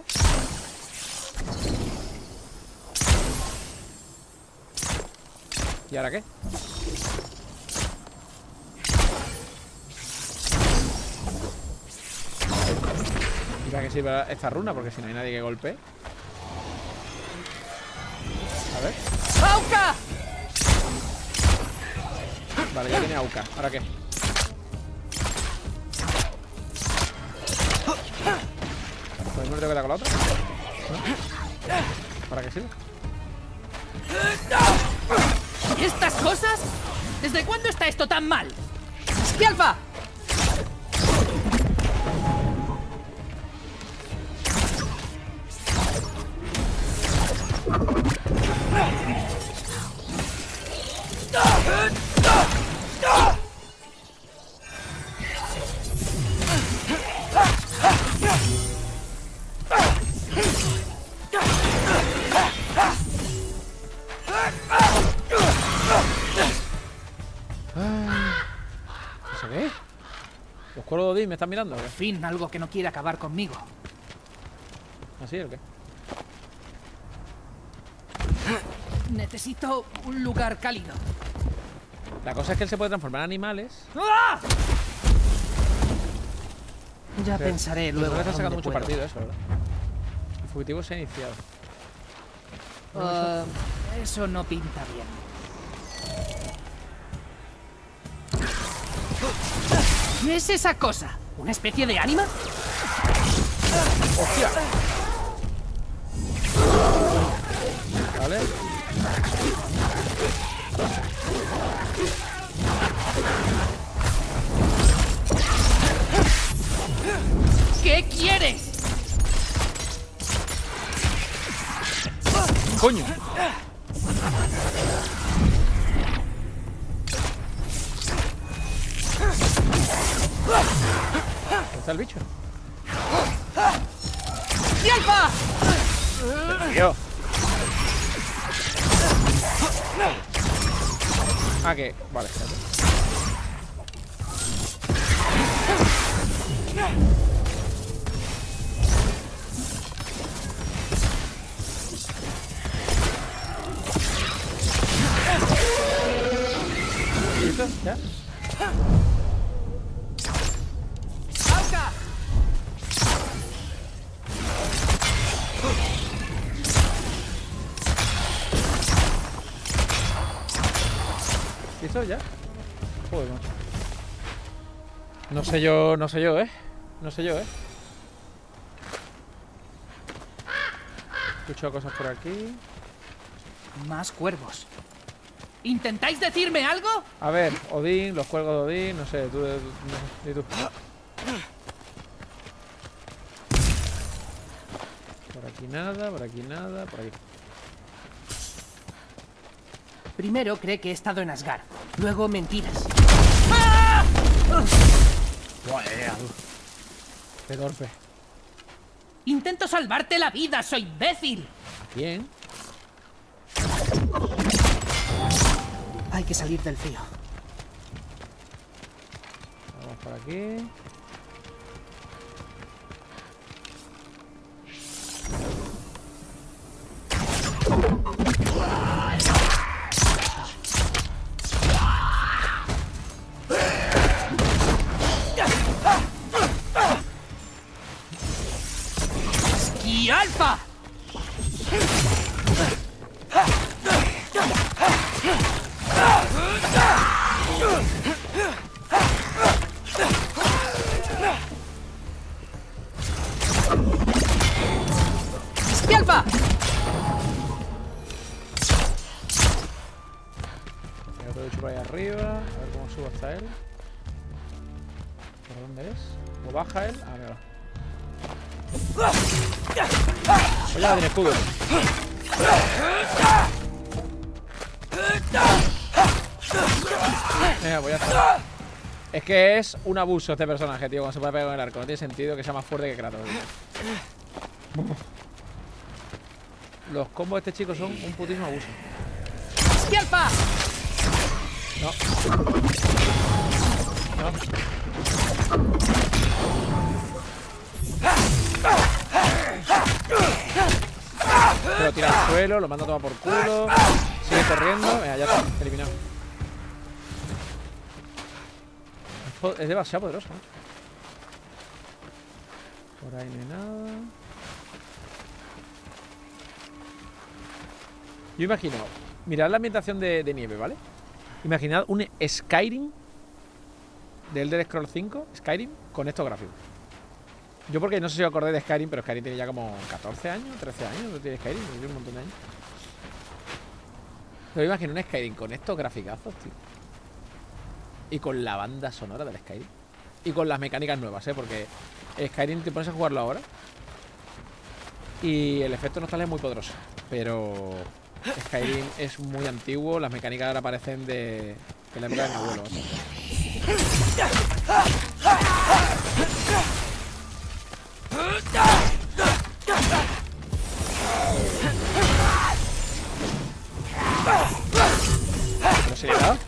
¿Y ahora qué? ¿Y para qué sirve esta runa? Porque si no hay nadie que golpee. A ver. ¡Auca! Vale, ya tiene Auca. ¿Ahora qué? ¿Lo mismo le tengo que dar con la otra? ¿No? ¿Para qué sirve? ¿Estas cosas? ¿Desde cuándo está esto tan mal? ¡Skialfa! ¿Eso qué es? ¿Los cuervos de Odín me están mirando? Por fin, algo que no quiere acabar conmigo. ¿Así o qué? Necesito un lugar cálido. La cosa es que él se puede transformar en animales. ¡Ah! Ya Pero, pensaré pero luego. no le está dónde sacando mucho puedo. partido eso, ¿verdad? El fugitivo se ha iniciado. Ah, eso no pinta bien. ¿Qué es esa cosa? ¿Una especie de ánima? ¡Hostia! Vale. ¿Qué quieres? ¡Coño! ¿Dónde está el bicho? ¡Alfa! ¡Tío! Ah, que... Vale, espérate. ¿Listo? ¿Ya? ¡Auca! ¿Listo ya? Joder, macho. No sé yo, no sé yo, ¿eh? No sé yo, ¿eh? Escucho cosas por aquí. Más cuervos. ¿Intentáis decirme algo? A ver, Odín, los cuervos de Odín, no sé, tú, no sé, y tú. Por aquí nada, por aquí nada, por aquí. Primero cree que he estado en Asgard. Luego mentiras. Qué torpe. Intento salvarte la vida, soy imbécil. Bien. Hay que salir del frío. Vamos por aquí. ¡Y alfa! ¡Alfa! Hay otro bicho por ahí arriba. A ver cómo subo hasta él. ¿O baja él? Ah, mira. Pues ya tiene escudo. Venga, pues ya está. Es que es un abuso este personaje, tío, cuando se puede pegar con el arco. No tiene sentido que sea más fuerte que Kratos. Los combos de este chico son un putísimo abuso. ¡Esquialpa! No. No. Lo tira al suelo, lo manda a tomar por culo. Sigue corriendo. Venga, ya está, eliminado. Es demasiado poderoso, ¿no? Por ahí no hay nada. Yo imagino, mirad la ambientación de, de nieve, ¿vale? Imaginad un Skyrim de Elder Scrolls cinco, Skyrim, con estos gráficos. Yo porque no sé si os acordáis de Skyrim, pero Skyrim tiene ya como catorce años, trece años, no tiene Skyrim, tiene un montón de años. Pero imagino un Skyrim con estos graficazos, tío. Y con la banda sonora del Skyrim. Y con las mecánicas nuevas, ¿eh? Porque Skyrim te pones a jugarlo ahora y el efecto nostalgia es muy poderoso. Pero Skyrim es muy antiguo, las mecánicas ahora parecen de, de la época de mi abuelo, ¿eh? ¿Pero se le da?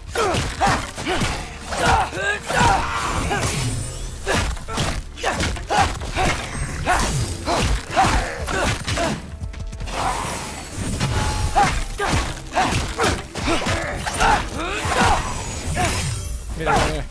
Mira, mira, mira.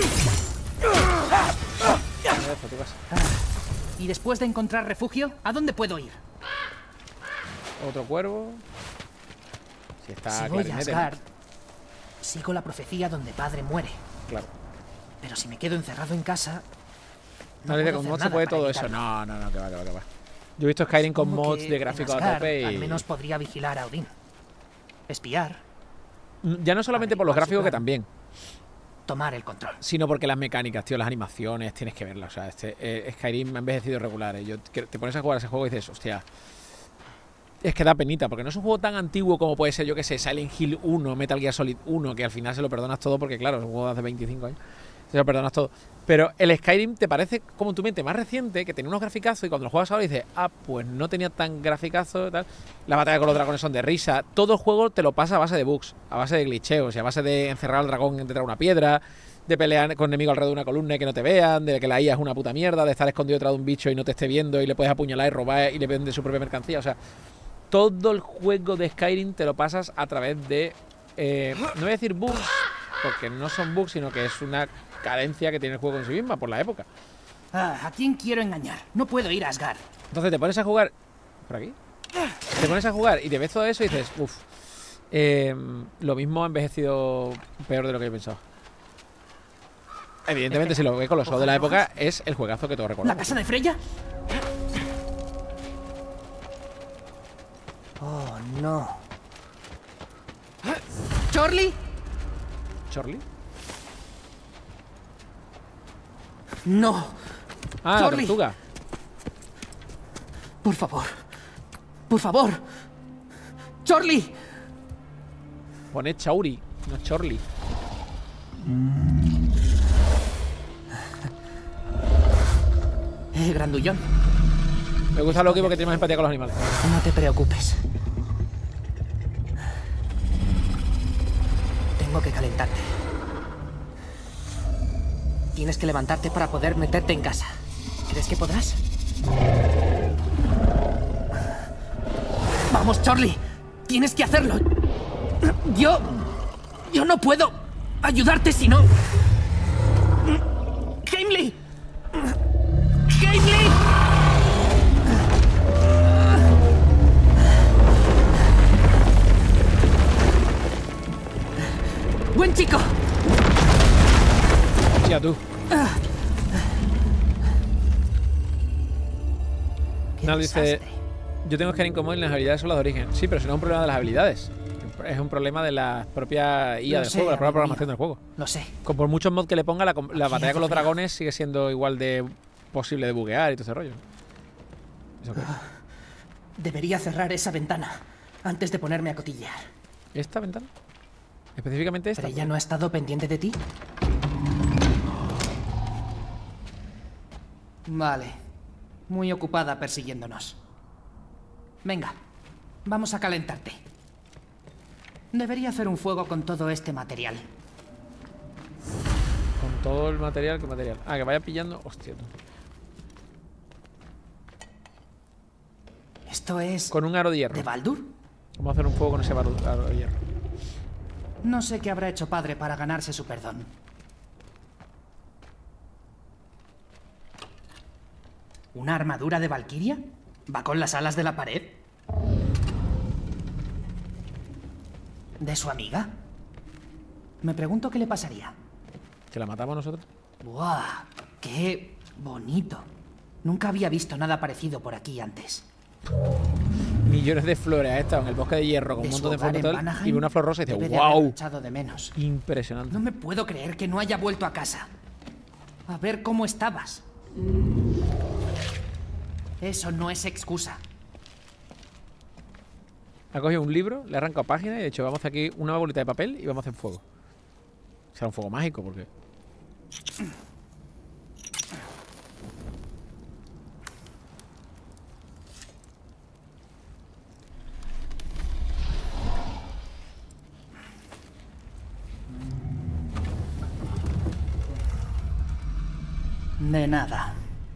¿Y después de encontrar refugio, a dónde puedo ir? Otro cuervo. Si está si voy a clarinete, Asgard, ¿no? sigo la profecía donde padre muere. Claro. Pero si me quedo encerrado en casa, no, no, no, con mods se puede todo eso. No, no, no, que va, que va, que va. Yo he visto Skyrim con Supongo mods que de gráficos en a Asgard, tope y... al menos podría vigilar a Odín. Espiar. Ya no solamente por los gráficos, que también. Tomar el control. Sino porque las mecánicas, tío, las animaciones, tienes que verlas. O sea, este, eh, Skyrim ha envejecido regular. ¿eh? Yo, te pones a jugar a ese juego y dices, hostia, es que da penita, porque no es un juego tan antiguo como puede ser, yo que sé, Silent Hill uno, Metal Gear Solid uno, que al final se lo perdonas todo porque, claro, es un juego de hace veinticinco años. Se lo perdonas todo. Pero el Skyrim te parece como en tu mente más reciente, que tenía unos graficazos y cuando lo juegas ahora dices, ah, pues no tenía tan graficazos y tal. La batalla con los dragones son de risa. Todo el juego te lo pasa a base de bugs, a base de glitcheos y a base de encerrar al dragón detrás de una piedra, de pelear con enemigos alrededor de una columna y que no te vean, de que la I A es una puta mierda, de estar escondido detrás de un bicho y no te esté viendo y le puedes apuñalar y robar y le vende su propia mercancía. O sea, todo el juego de Skyrim te lo pasas a través de... Eh, no voy a decir bugs, porque no son bugs, sino que es una carencia que tiene el juego en sí misma por la época. Ah, ¿a quién quiero engañar? No puedo ir a Asgard. Entonces te pones a jugar... ¿Por aquí? Te pones a jugar y te ves todo eso y dices, uff, eh, lo mismo ha envejecido peor de lo que he pensado. Evidentemente, si lo ves con los ojos de la época, es el juegazo que todos recordamos. ¿La casa de Freya? Oh, no. ¿Chorli? ¿Chorli? No. Ah, Chorli. la tortuga. Por favor. Por favor. Chorli. Pone Chauri, no Chorli. Eh, grandullón. Me gusta Loki porque tiene más empatía con los animales. No te preocupes. Tengo que calentarte. Tienes que levantarte para poder meterte en casa. ¿Crees que podrás? Vamos, Chorli. Tienes que hacerlo. Yo... Yo no puedo ayudarte si no... ¡Heimly! ¡Heimly! ¡Buen chico! Ya tú. Nal dice, yo tengo Skyrim como él, las habilidades son las de origen. Sí, pero si no es un problema de las habilidades. es un problema de la propia I A Lo del sé, juego, la propia amigo programación mío. del juego. Lo sé. Con por muchos mods que le ponga, la, la Aquí batalla he con los fallado. dragones sigue siendo igual de posible de buguear y todo ese rollo. ¿Eso qué? Debería cerrar esa ventana antes de ponerme a cotillear. ¿Esta ventana? Específicamente esta. ¿Pero ella no ha estado pendiente de ti? Vale. Muy ocupada persiguiéndonos. Venga, vamos a calentarte. Debería hacer un fuego con todo este material. Con todo el material, ¿qué material? Ah, que vaya pillando. Hostia, tú. Esto es... Con un aro de hierro. ¿De Baldur? Vamos a hacer un fuego con ese aro aro de hierro. No sé qué habrá hecho padre para ganarse su perdón. ¿Una armadura de Valquiria? ¿Va con las alas de la pared? ¿De su amiga? Me pregunto qué le pasaría. ¿Que la matamos nosotros? ¡Buah! ¡Qué bonito! Nunca había visto nada parecido por aquí antes. Millones de flores. Ha estado en el bosque de hierro con ¿De un su montón de hogar flores y en tal, Vanaheim? y ve una flor rosa y dice, Debe de haberlo ¡wow! echado de menos. Impresionante. No me puedo creer que no haya vuelto a casa. A ver cómo estabas. Eso no es excusa. Ha cogido un libro, le ha arrancado páginas y ha dicho, vamos a hacer aquí una bolita de papel y vamos a hacer fuego. Será un fuego mágico, porque... De nada.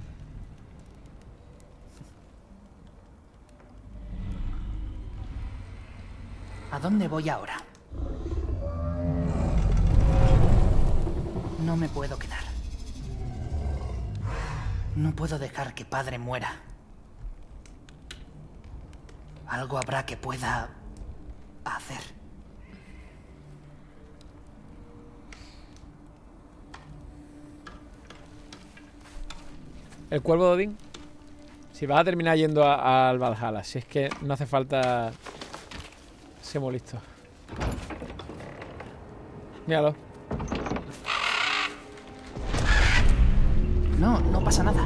¿A dónde voy ahora? No me puedo quedar. No puedo dejar que padre muera. Algo habrá que pueda hacer. El cuervo de Odín. Si vas a terminar yendo a- al Valhalla, si es que no hace falta... Seamos listos. Míralo. No, no pasa nada.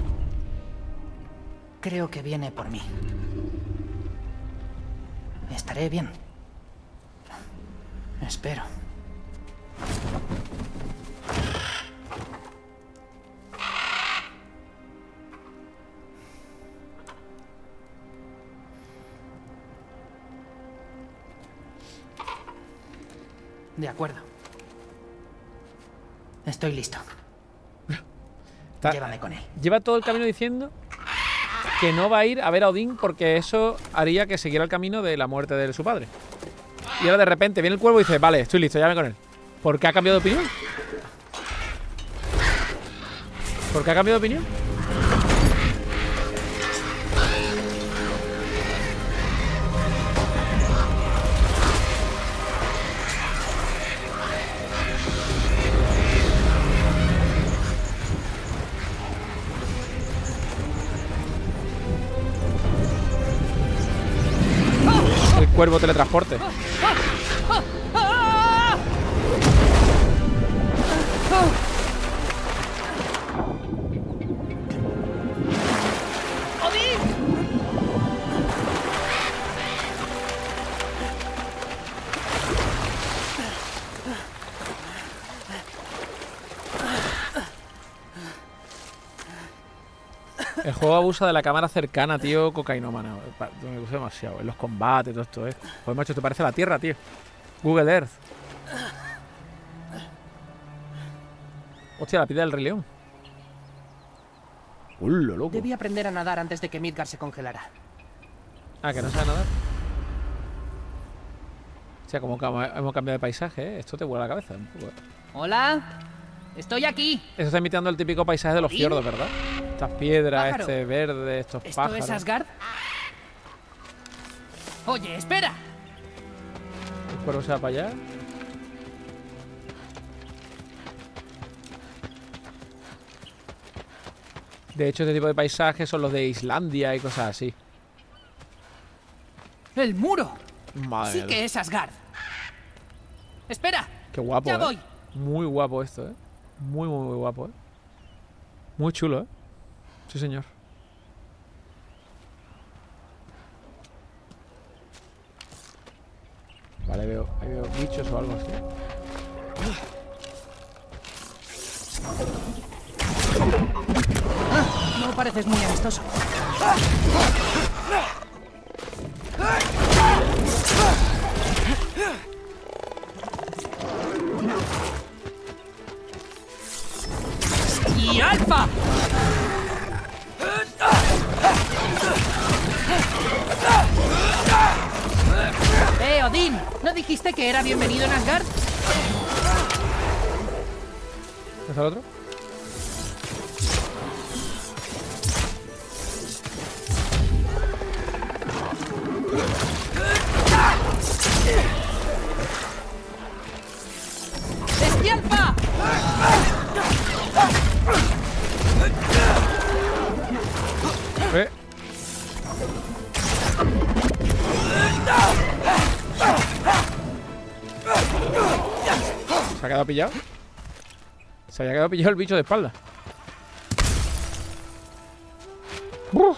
Creo que viene por mí. Estaré bien. Espero. De acuerdo. Estoy listo. Está- Llévame con él. Lleva todo el camino diciendo que no va a ir a ver a Odín porque eso haría que siguiera el camino de la muerte de su padre. Y ahora de repente viene el cuervo y dice, vale, estoy listo, llévame con él. ¿Por qué ha cambiado de opinión? ¿Por qué ha cambiado de opinión? El cuervo teletransporte. El juego abusa de la cámara cercana, tío, cocainómana. Pa- Me gusta demasiado. En los combates, todo esto, eh. Joder, macho, te parece la Tierra, tío. Google Earth. Hostia, la piedra del Rey León. ¡Hola, loco! Debí aprender a nadar antes de que Midgar se congelara. Ah, que no sabe nadar. O sea, como cam- hemos cambiado de paisaje, ¿eh? Esto te vuela la cabeza un poco, ¿eh? Hola, estoy aquí. Eso está imitando el típico paisaje de los ¿Odín? fiordos, ¿verdad? Estas piedras, Pájaro. este verde, estos ¿Esto pájaros. es Asgard? Oye, espera. El cuervo se va para allá. De hecho, este tipo de paisajes son los de Islandia y cosas así. ¡El muro! Madre Sí mía. que es Asgard. Espera. Qué guapo, Ya ¿eh? voy. Muy guapo esto, ¿eh? Muy, muy, muy guapo, ¿eh? Muy chulo, ¿eh? Sí, señor. Vale, veo, ahí veo bichos o algo así. Ah, no pareces muy amistoso. ¡Y Alfa! ¡Eh, Odín! ¿No dijiste que era bienvenido en Asgard? ¿Es el otro? ¡Alfa! Eh. ¿Se ha quedado pillado? Se había quedado pillado el bicho de espalda. Uf.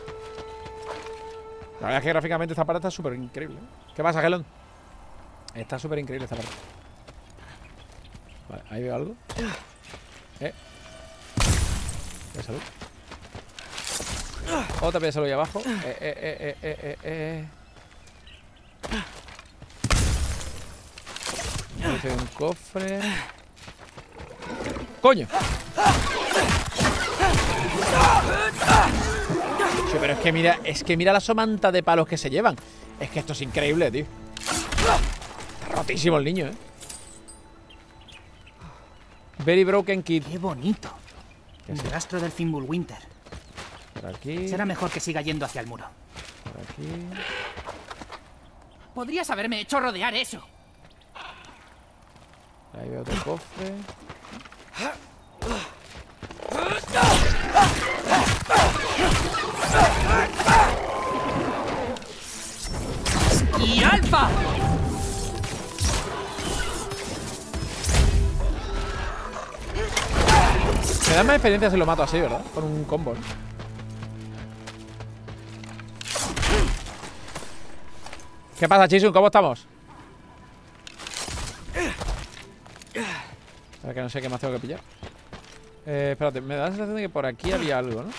La verdad es que gráficamente esta parte está súper increíble. ¿Qué pasa, Gelón? Está súper increíble esta parte. Vale, ahí veo algo. Eh. De salud. Otra pieza de salud ahí abajo. Eh, eh, eh, eh, eh, eh. Hice un cofre. ¡Coño! Sí, pero es que mira, es que mira la somanta de palos que se llevan. Es que esto es increíble, tío. Está rotísimo el niño, eh. Very Broken Kid. Qué bonito. ¿Qué es? El rastro del Fimbulwinter. Por aquí. Será mejor que siga yendo hacia el muro. Por aquí. Podrías haberme hecho rodear eso. Ahí veo otro cofre. ¡Y Alfa! Me da más experiencia si lo mato así, ¿verdad? Con un combo, ¿no? ¿Qué pasa, Chisun? ¿Cómo estamos? A ver, que no sé qué más tengo que pillar. Eh, espérate, me da la sensación de que por aquí había algo, ¿no?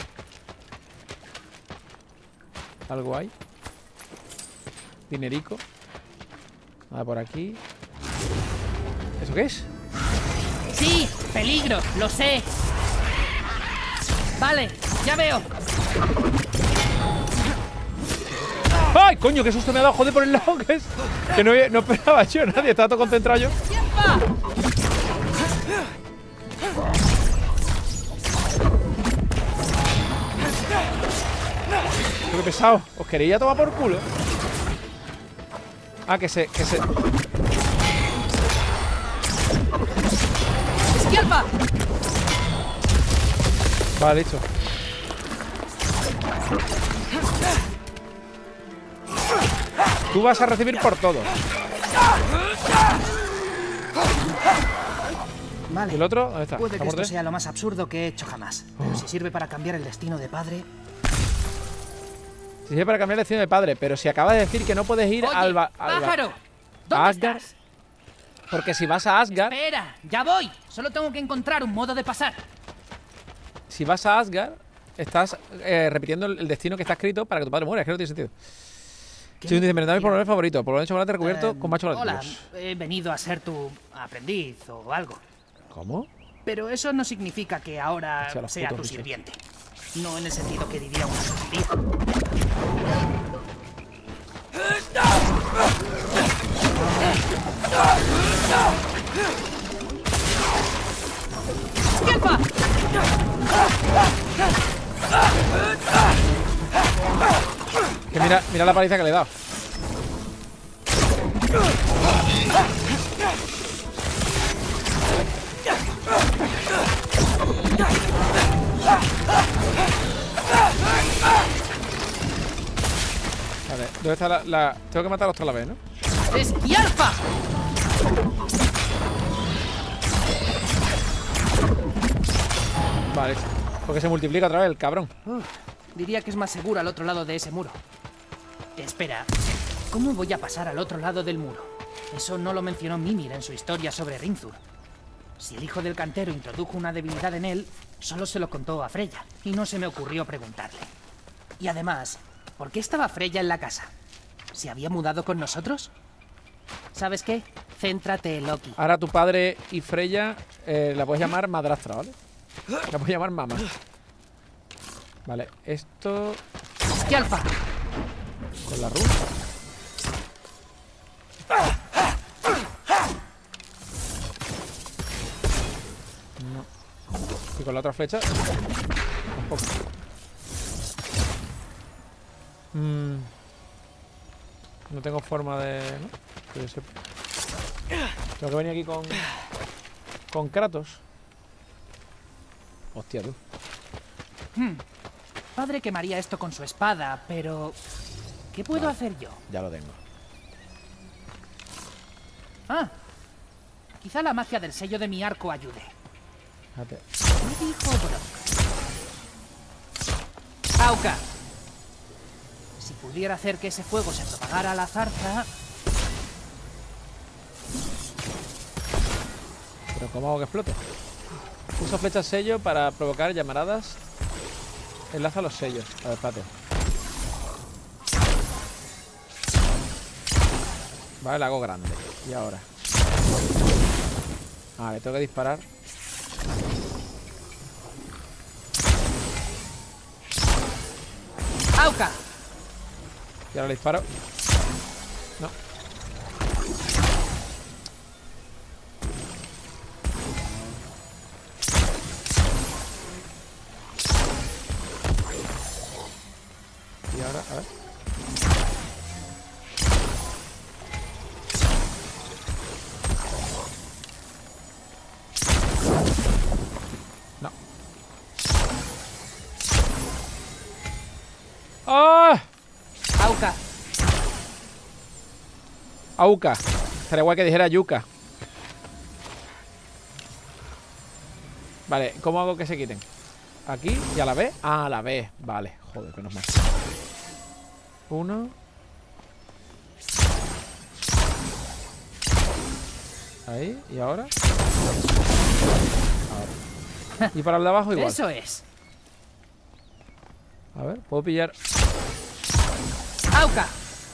Algo hay. Dinerico. Nada por aquí. ¿Eso qué es? ¡Sí! ¡Peligro! ¡Lo sé! Vale, ya veo. ¡Ay, coño! ¡Qué susto me ha dado! Joder, por el lado que es. Que no, no esperaba yo a nadie. Estaba todo concentrado yo. Qué pesado. Os queréis ya tomar por culo. Ah, que se... Que se... ¡Esquialpa! Vale, listo. Tú vas a recibir por todo. Vale. ¿Y el otro? ¿Dónde está? Puede que ¿Está esto sea lo más absurdo que he hecho jamás. Pero si sirve para cambiar el destino de padre... Si sirve para cambiar el destino de padre, pero si acabas de decir que no puedes ir Oye, al, ba al ba pájaro, ¿dónde Asgard, estás? porque si vas a Asgard, Espera, ya voy. Solo tengo que encontrar un modo de pasar. si vas a Asgard, estás eh, repitiendo el, el destino que está escrito para que tu padre muera. Es que no tiene sentido. ¿Qué? Si dice, merendar mi polvo favorito, polvo de chocolate recubierto Eh, con más chocolate. Hola, Dios. he venido a ser tu aprendiz o algo. ¿Cómo? Pero eso no significa que ahora Echa los sea putos tu bichos. sirviente. No en el sentido que diría un sustituto. ¡Esquialpa! Que mira, mira la paliza que le he dado. Vale, ¿dónde está la, la...? Tengo que matar a los dos a la vez, ¿no? ¡Esquiarpa! Vale, porque se multiplica otra vez el cabrón. Uf, diría que es más seguro al otro lado de ese muro. Espera, ¿cómo voy a pasar al otro lado del muro? Eso no lo mencionó Mimir en su historia sobre Rinzur. Si el hijo del cantero introdujo una debilidad en él, solo se lo contó a Freya, y no se me ocurrió preguntarle. Y además, ¿por qué estaba Freya en la casa? ¿Se había mudado con nosotros? ¿Sabes qué? Céntrate, Loki. Ahora tu padre y Freya eh, la puedes llamar madrastra, ¿vale? La puedes llamar mamá. Vale, esto... ¡Esquialfa! Con la runa. No. Y con la otra flecha tampoco. Mm. No tengo forma de... ¿no? Que yo sepa. Tengo que venir aquí con... Con Kratos. Hostia, tú. Hmm. Padre quemaría esto con su espada, pero... ¿qué puedo vale. hacer yo? Ya lo tengo. Ah. Quizá la magia del sello de mi arco ayude. Fíjate. ¿Qué dijo Brock? ¡Auca! Si pudiera hacer que ese fuego se propagara a la zarza... ¿Pero cómo hago que explote? Uso flecha sello para provocar llamaradas. Enlaza los sellos. A ver, espérate. Vale, la hago grande. Y ahora. Vale, tengo que disparar. ¡Auca! Y ahora le disparo. No. Y ahora, a ver. No. ¡Ah! ¡Auca! Auca. Estaría guay que dijera yuca. Vale, ¿cómo hago que se quiten? Aquí y a la vez. Ah, a la vez. Vale, joder, menos mal. Uno. Ahí, y ahora. Ahora. Y para el de abajo igual. Eso es. A ver, puedo pillar. ¡Auca!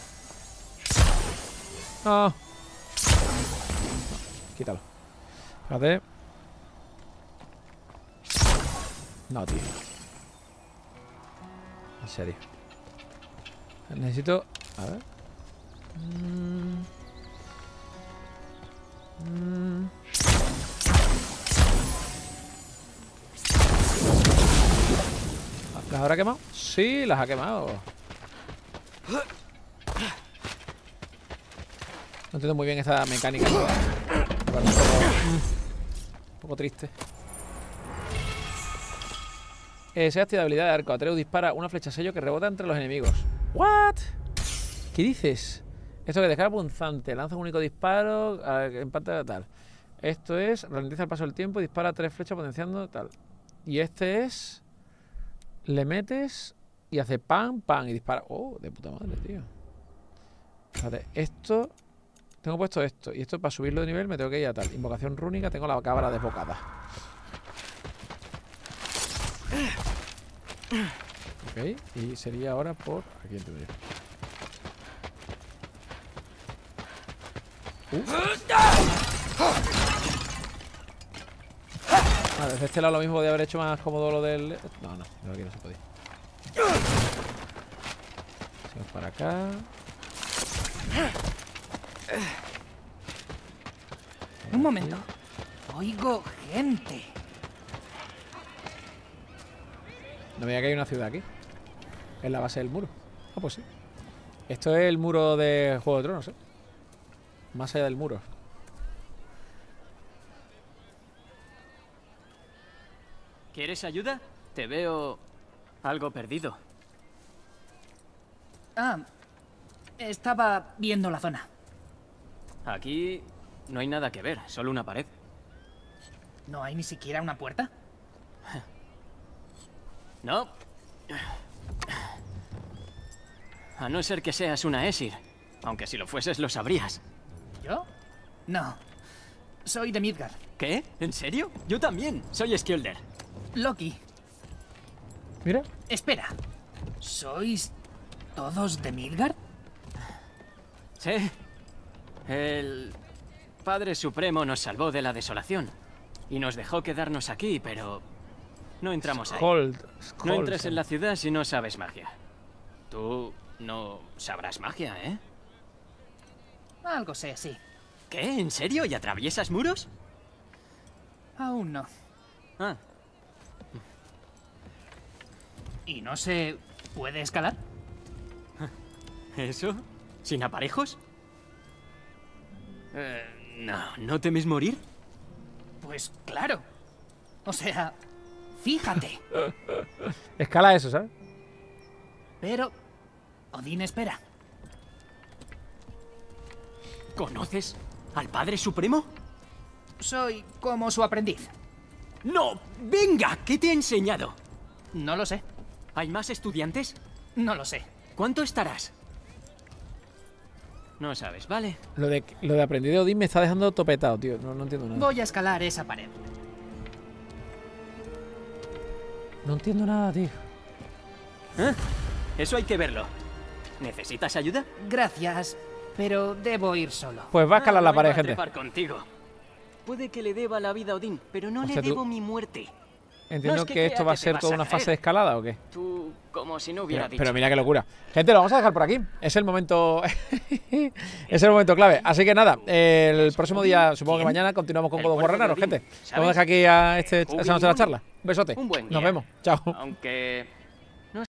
No. Quítalo. Espérate. No, tío. En serio. Necesito... A ver. Mm. Mm. ¿Las habrá quemado? Sí, las ha quemado. No entiendo muy bien esta mecánica. Un poco, un poco triste. Eh, se activa habilidad de arco. Atreus dispara una flecha sello que rebota entre los enemigos. ¿What? ¿Qué dices? Esto que descarga punzante. Lanza un único disparo. Empate tal. Esto es. Ralentiza el paso del tiempo y dispara tres flechas potenciando tal. Y este es. Le metes y hace pan, pan y dispara. Oh, de puta madre, tío. Fíjate, esto. Tengo puesto esto. Y esto para subirlo de nivel me tengo que ir a tal. Invocación rúnica. Tengo la cabra desbocada. Ok, y sería ahora por... Aquí en teoría. Uh. Vale, desde este lado lo mismo podía haber hecho más cómodo lo del... No, no, no, aquí no se podía. Vamos para acá. Un momento. Oigo gente. No me diga que hay una ciudad aquí. En la base del muro. Ah, pues sí. Esto es el muro de Juego de Tronos, ¿eh? Más allá del muro. ¿Quieres ayuda? Te veo algo perdido. Ah, Estaba viendo la zona. Aquí no hay nada que ver, solo una pared. ¿No hay ni siquiera una puerta? No. A no ser que seas una Aesir. Aunque si lo fueses lo sabrías. ¿Yo? No. Soy de Midgard. ¿Qué? ¿En serio? Yo también. Soy Skjolder. Loki. Mira. Espera. ¿Sois todos de Midgard? Sí. El Padre Supremo nos salvó de la desolación. Y nos dejó quedarnos aquí, pero no entramos ahí. Hold, no entres en la ciudad si no sabes magia. Tú no sabrás magia, ¿eh? Algo sé, sí. ¿Qué? ¿En serio? ¿Y atraviesas muros? Aún no. Ah. ¿Y no se puede escalar? ¿Eso? ¿Sin aparejos? Eh, no, ¿no temes morir? Pues claro. O sea, fíjate. Escala eso, ¿sabes? Pero Odín espera. ¿Conoces al Padre Supremo? Soy como su aprendiz. ¡No! ¡Venga! ¿Qué te ha enseñado? No lo sé. ¿Hay más estudiantes? No lo sé. ¿Cuánto estarás? No sabes, ¿vale? Lo de, lo de aprendiz de Odín me está dejando topetado, tío. No, no entiendo nada. Voy a escalar esa pared. No entiendo nada, tío. ¿Eh? Eso hay que verlo. ¿Necesitas ayuda? Gracias, pero debo ir solo. Pues va a escalar ah, la no pared, iba a gente. trepar contigo. Puede que le deba la vida a Odín, pero no Hostia, le tú- debo mi muerte. Entiendo No es que, que esto crea va a que te ser vas toda a una fase caer. de escalada, ¿o qué? Tú, como si no hubiera Pero, dicho. pero mira qué locura. Gente, lo vamos a dejar por aquí. Es el momento. Es el momento clave. Así que nada, el próximo día, supongo que mañana, continuamos con El God of War cuerpo de Ragnarok, Odín, gente. ¿sabes? Vamos a dejar aquí a este, Ubi esa noche la Ubi. charla. Un besote. Un buen Nos guía. vemos. Chao. Aunque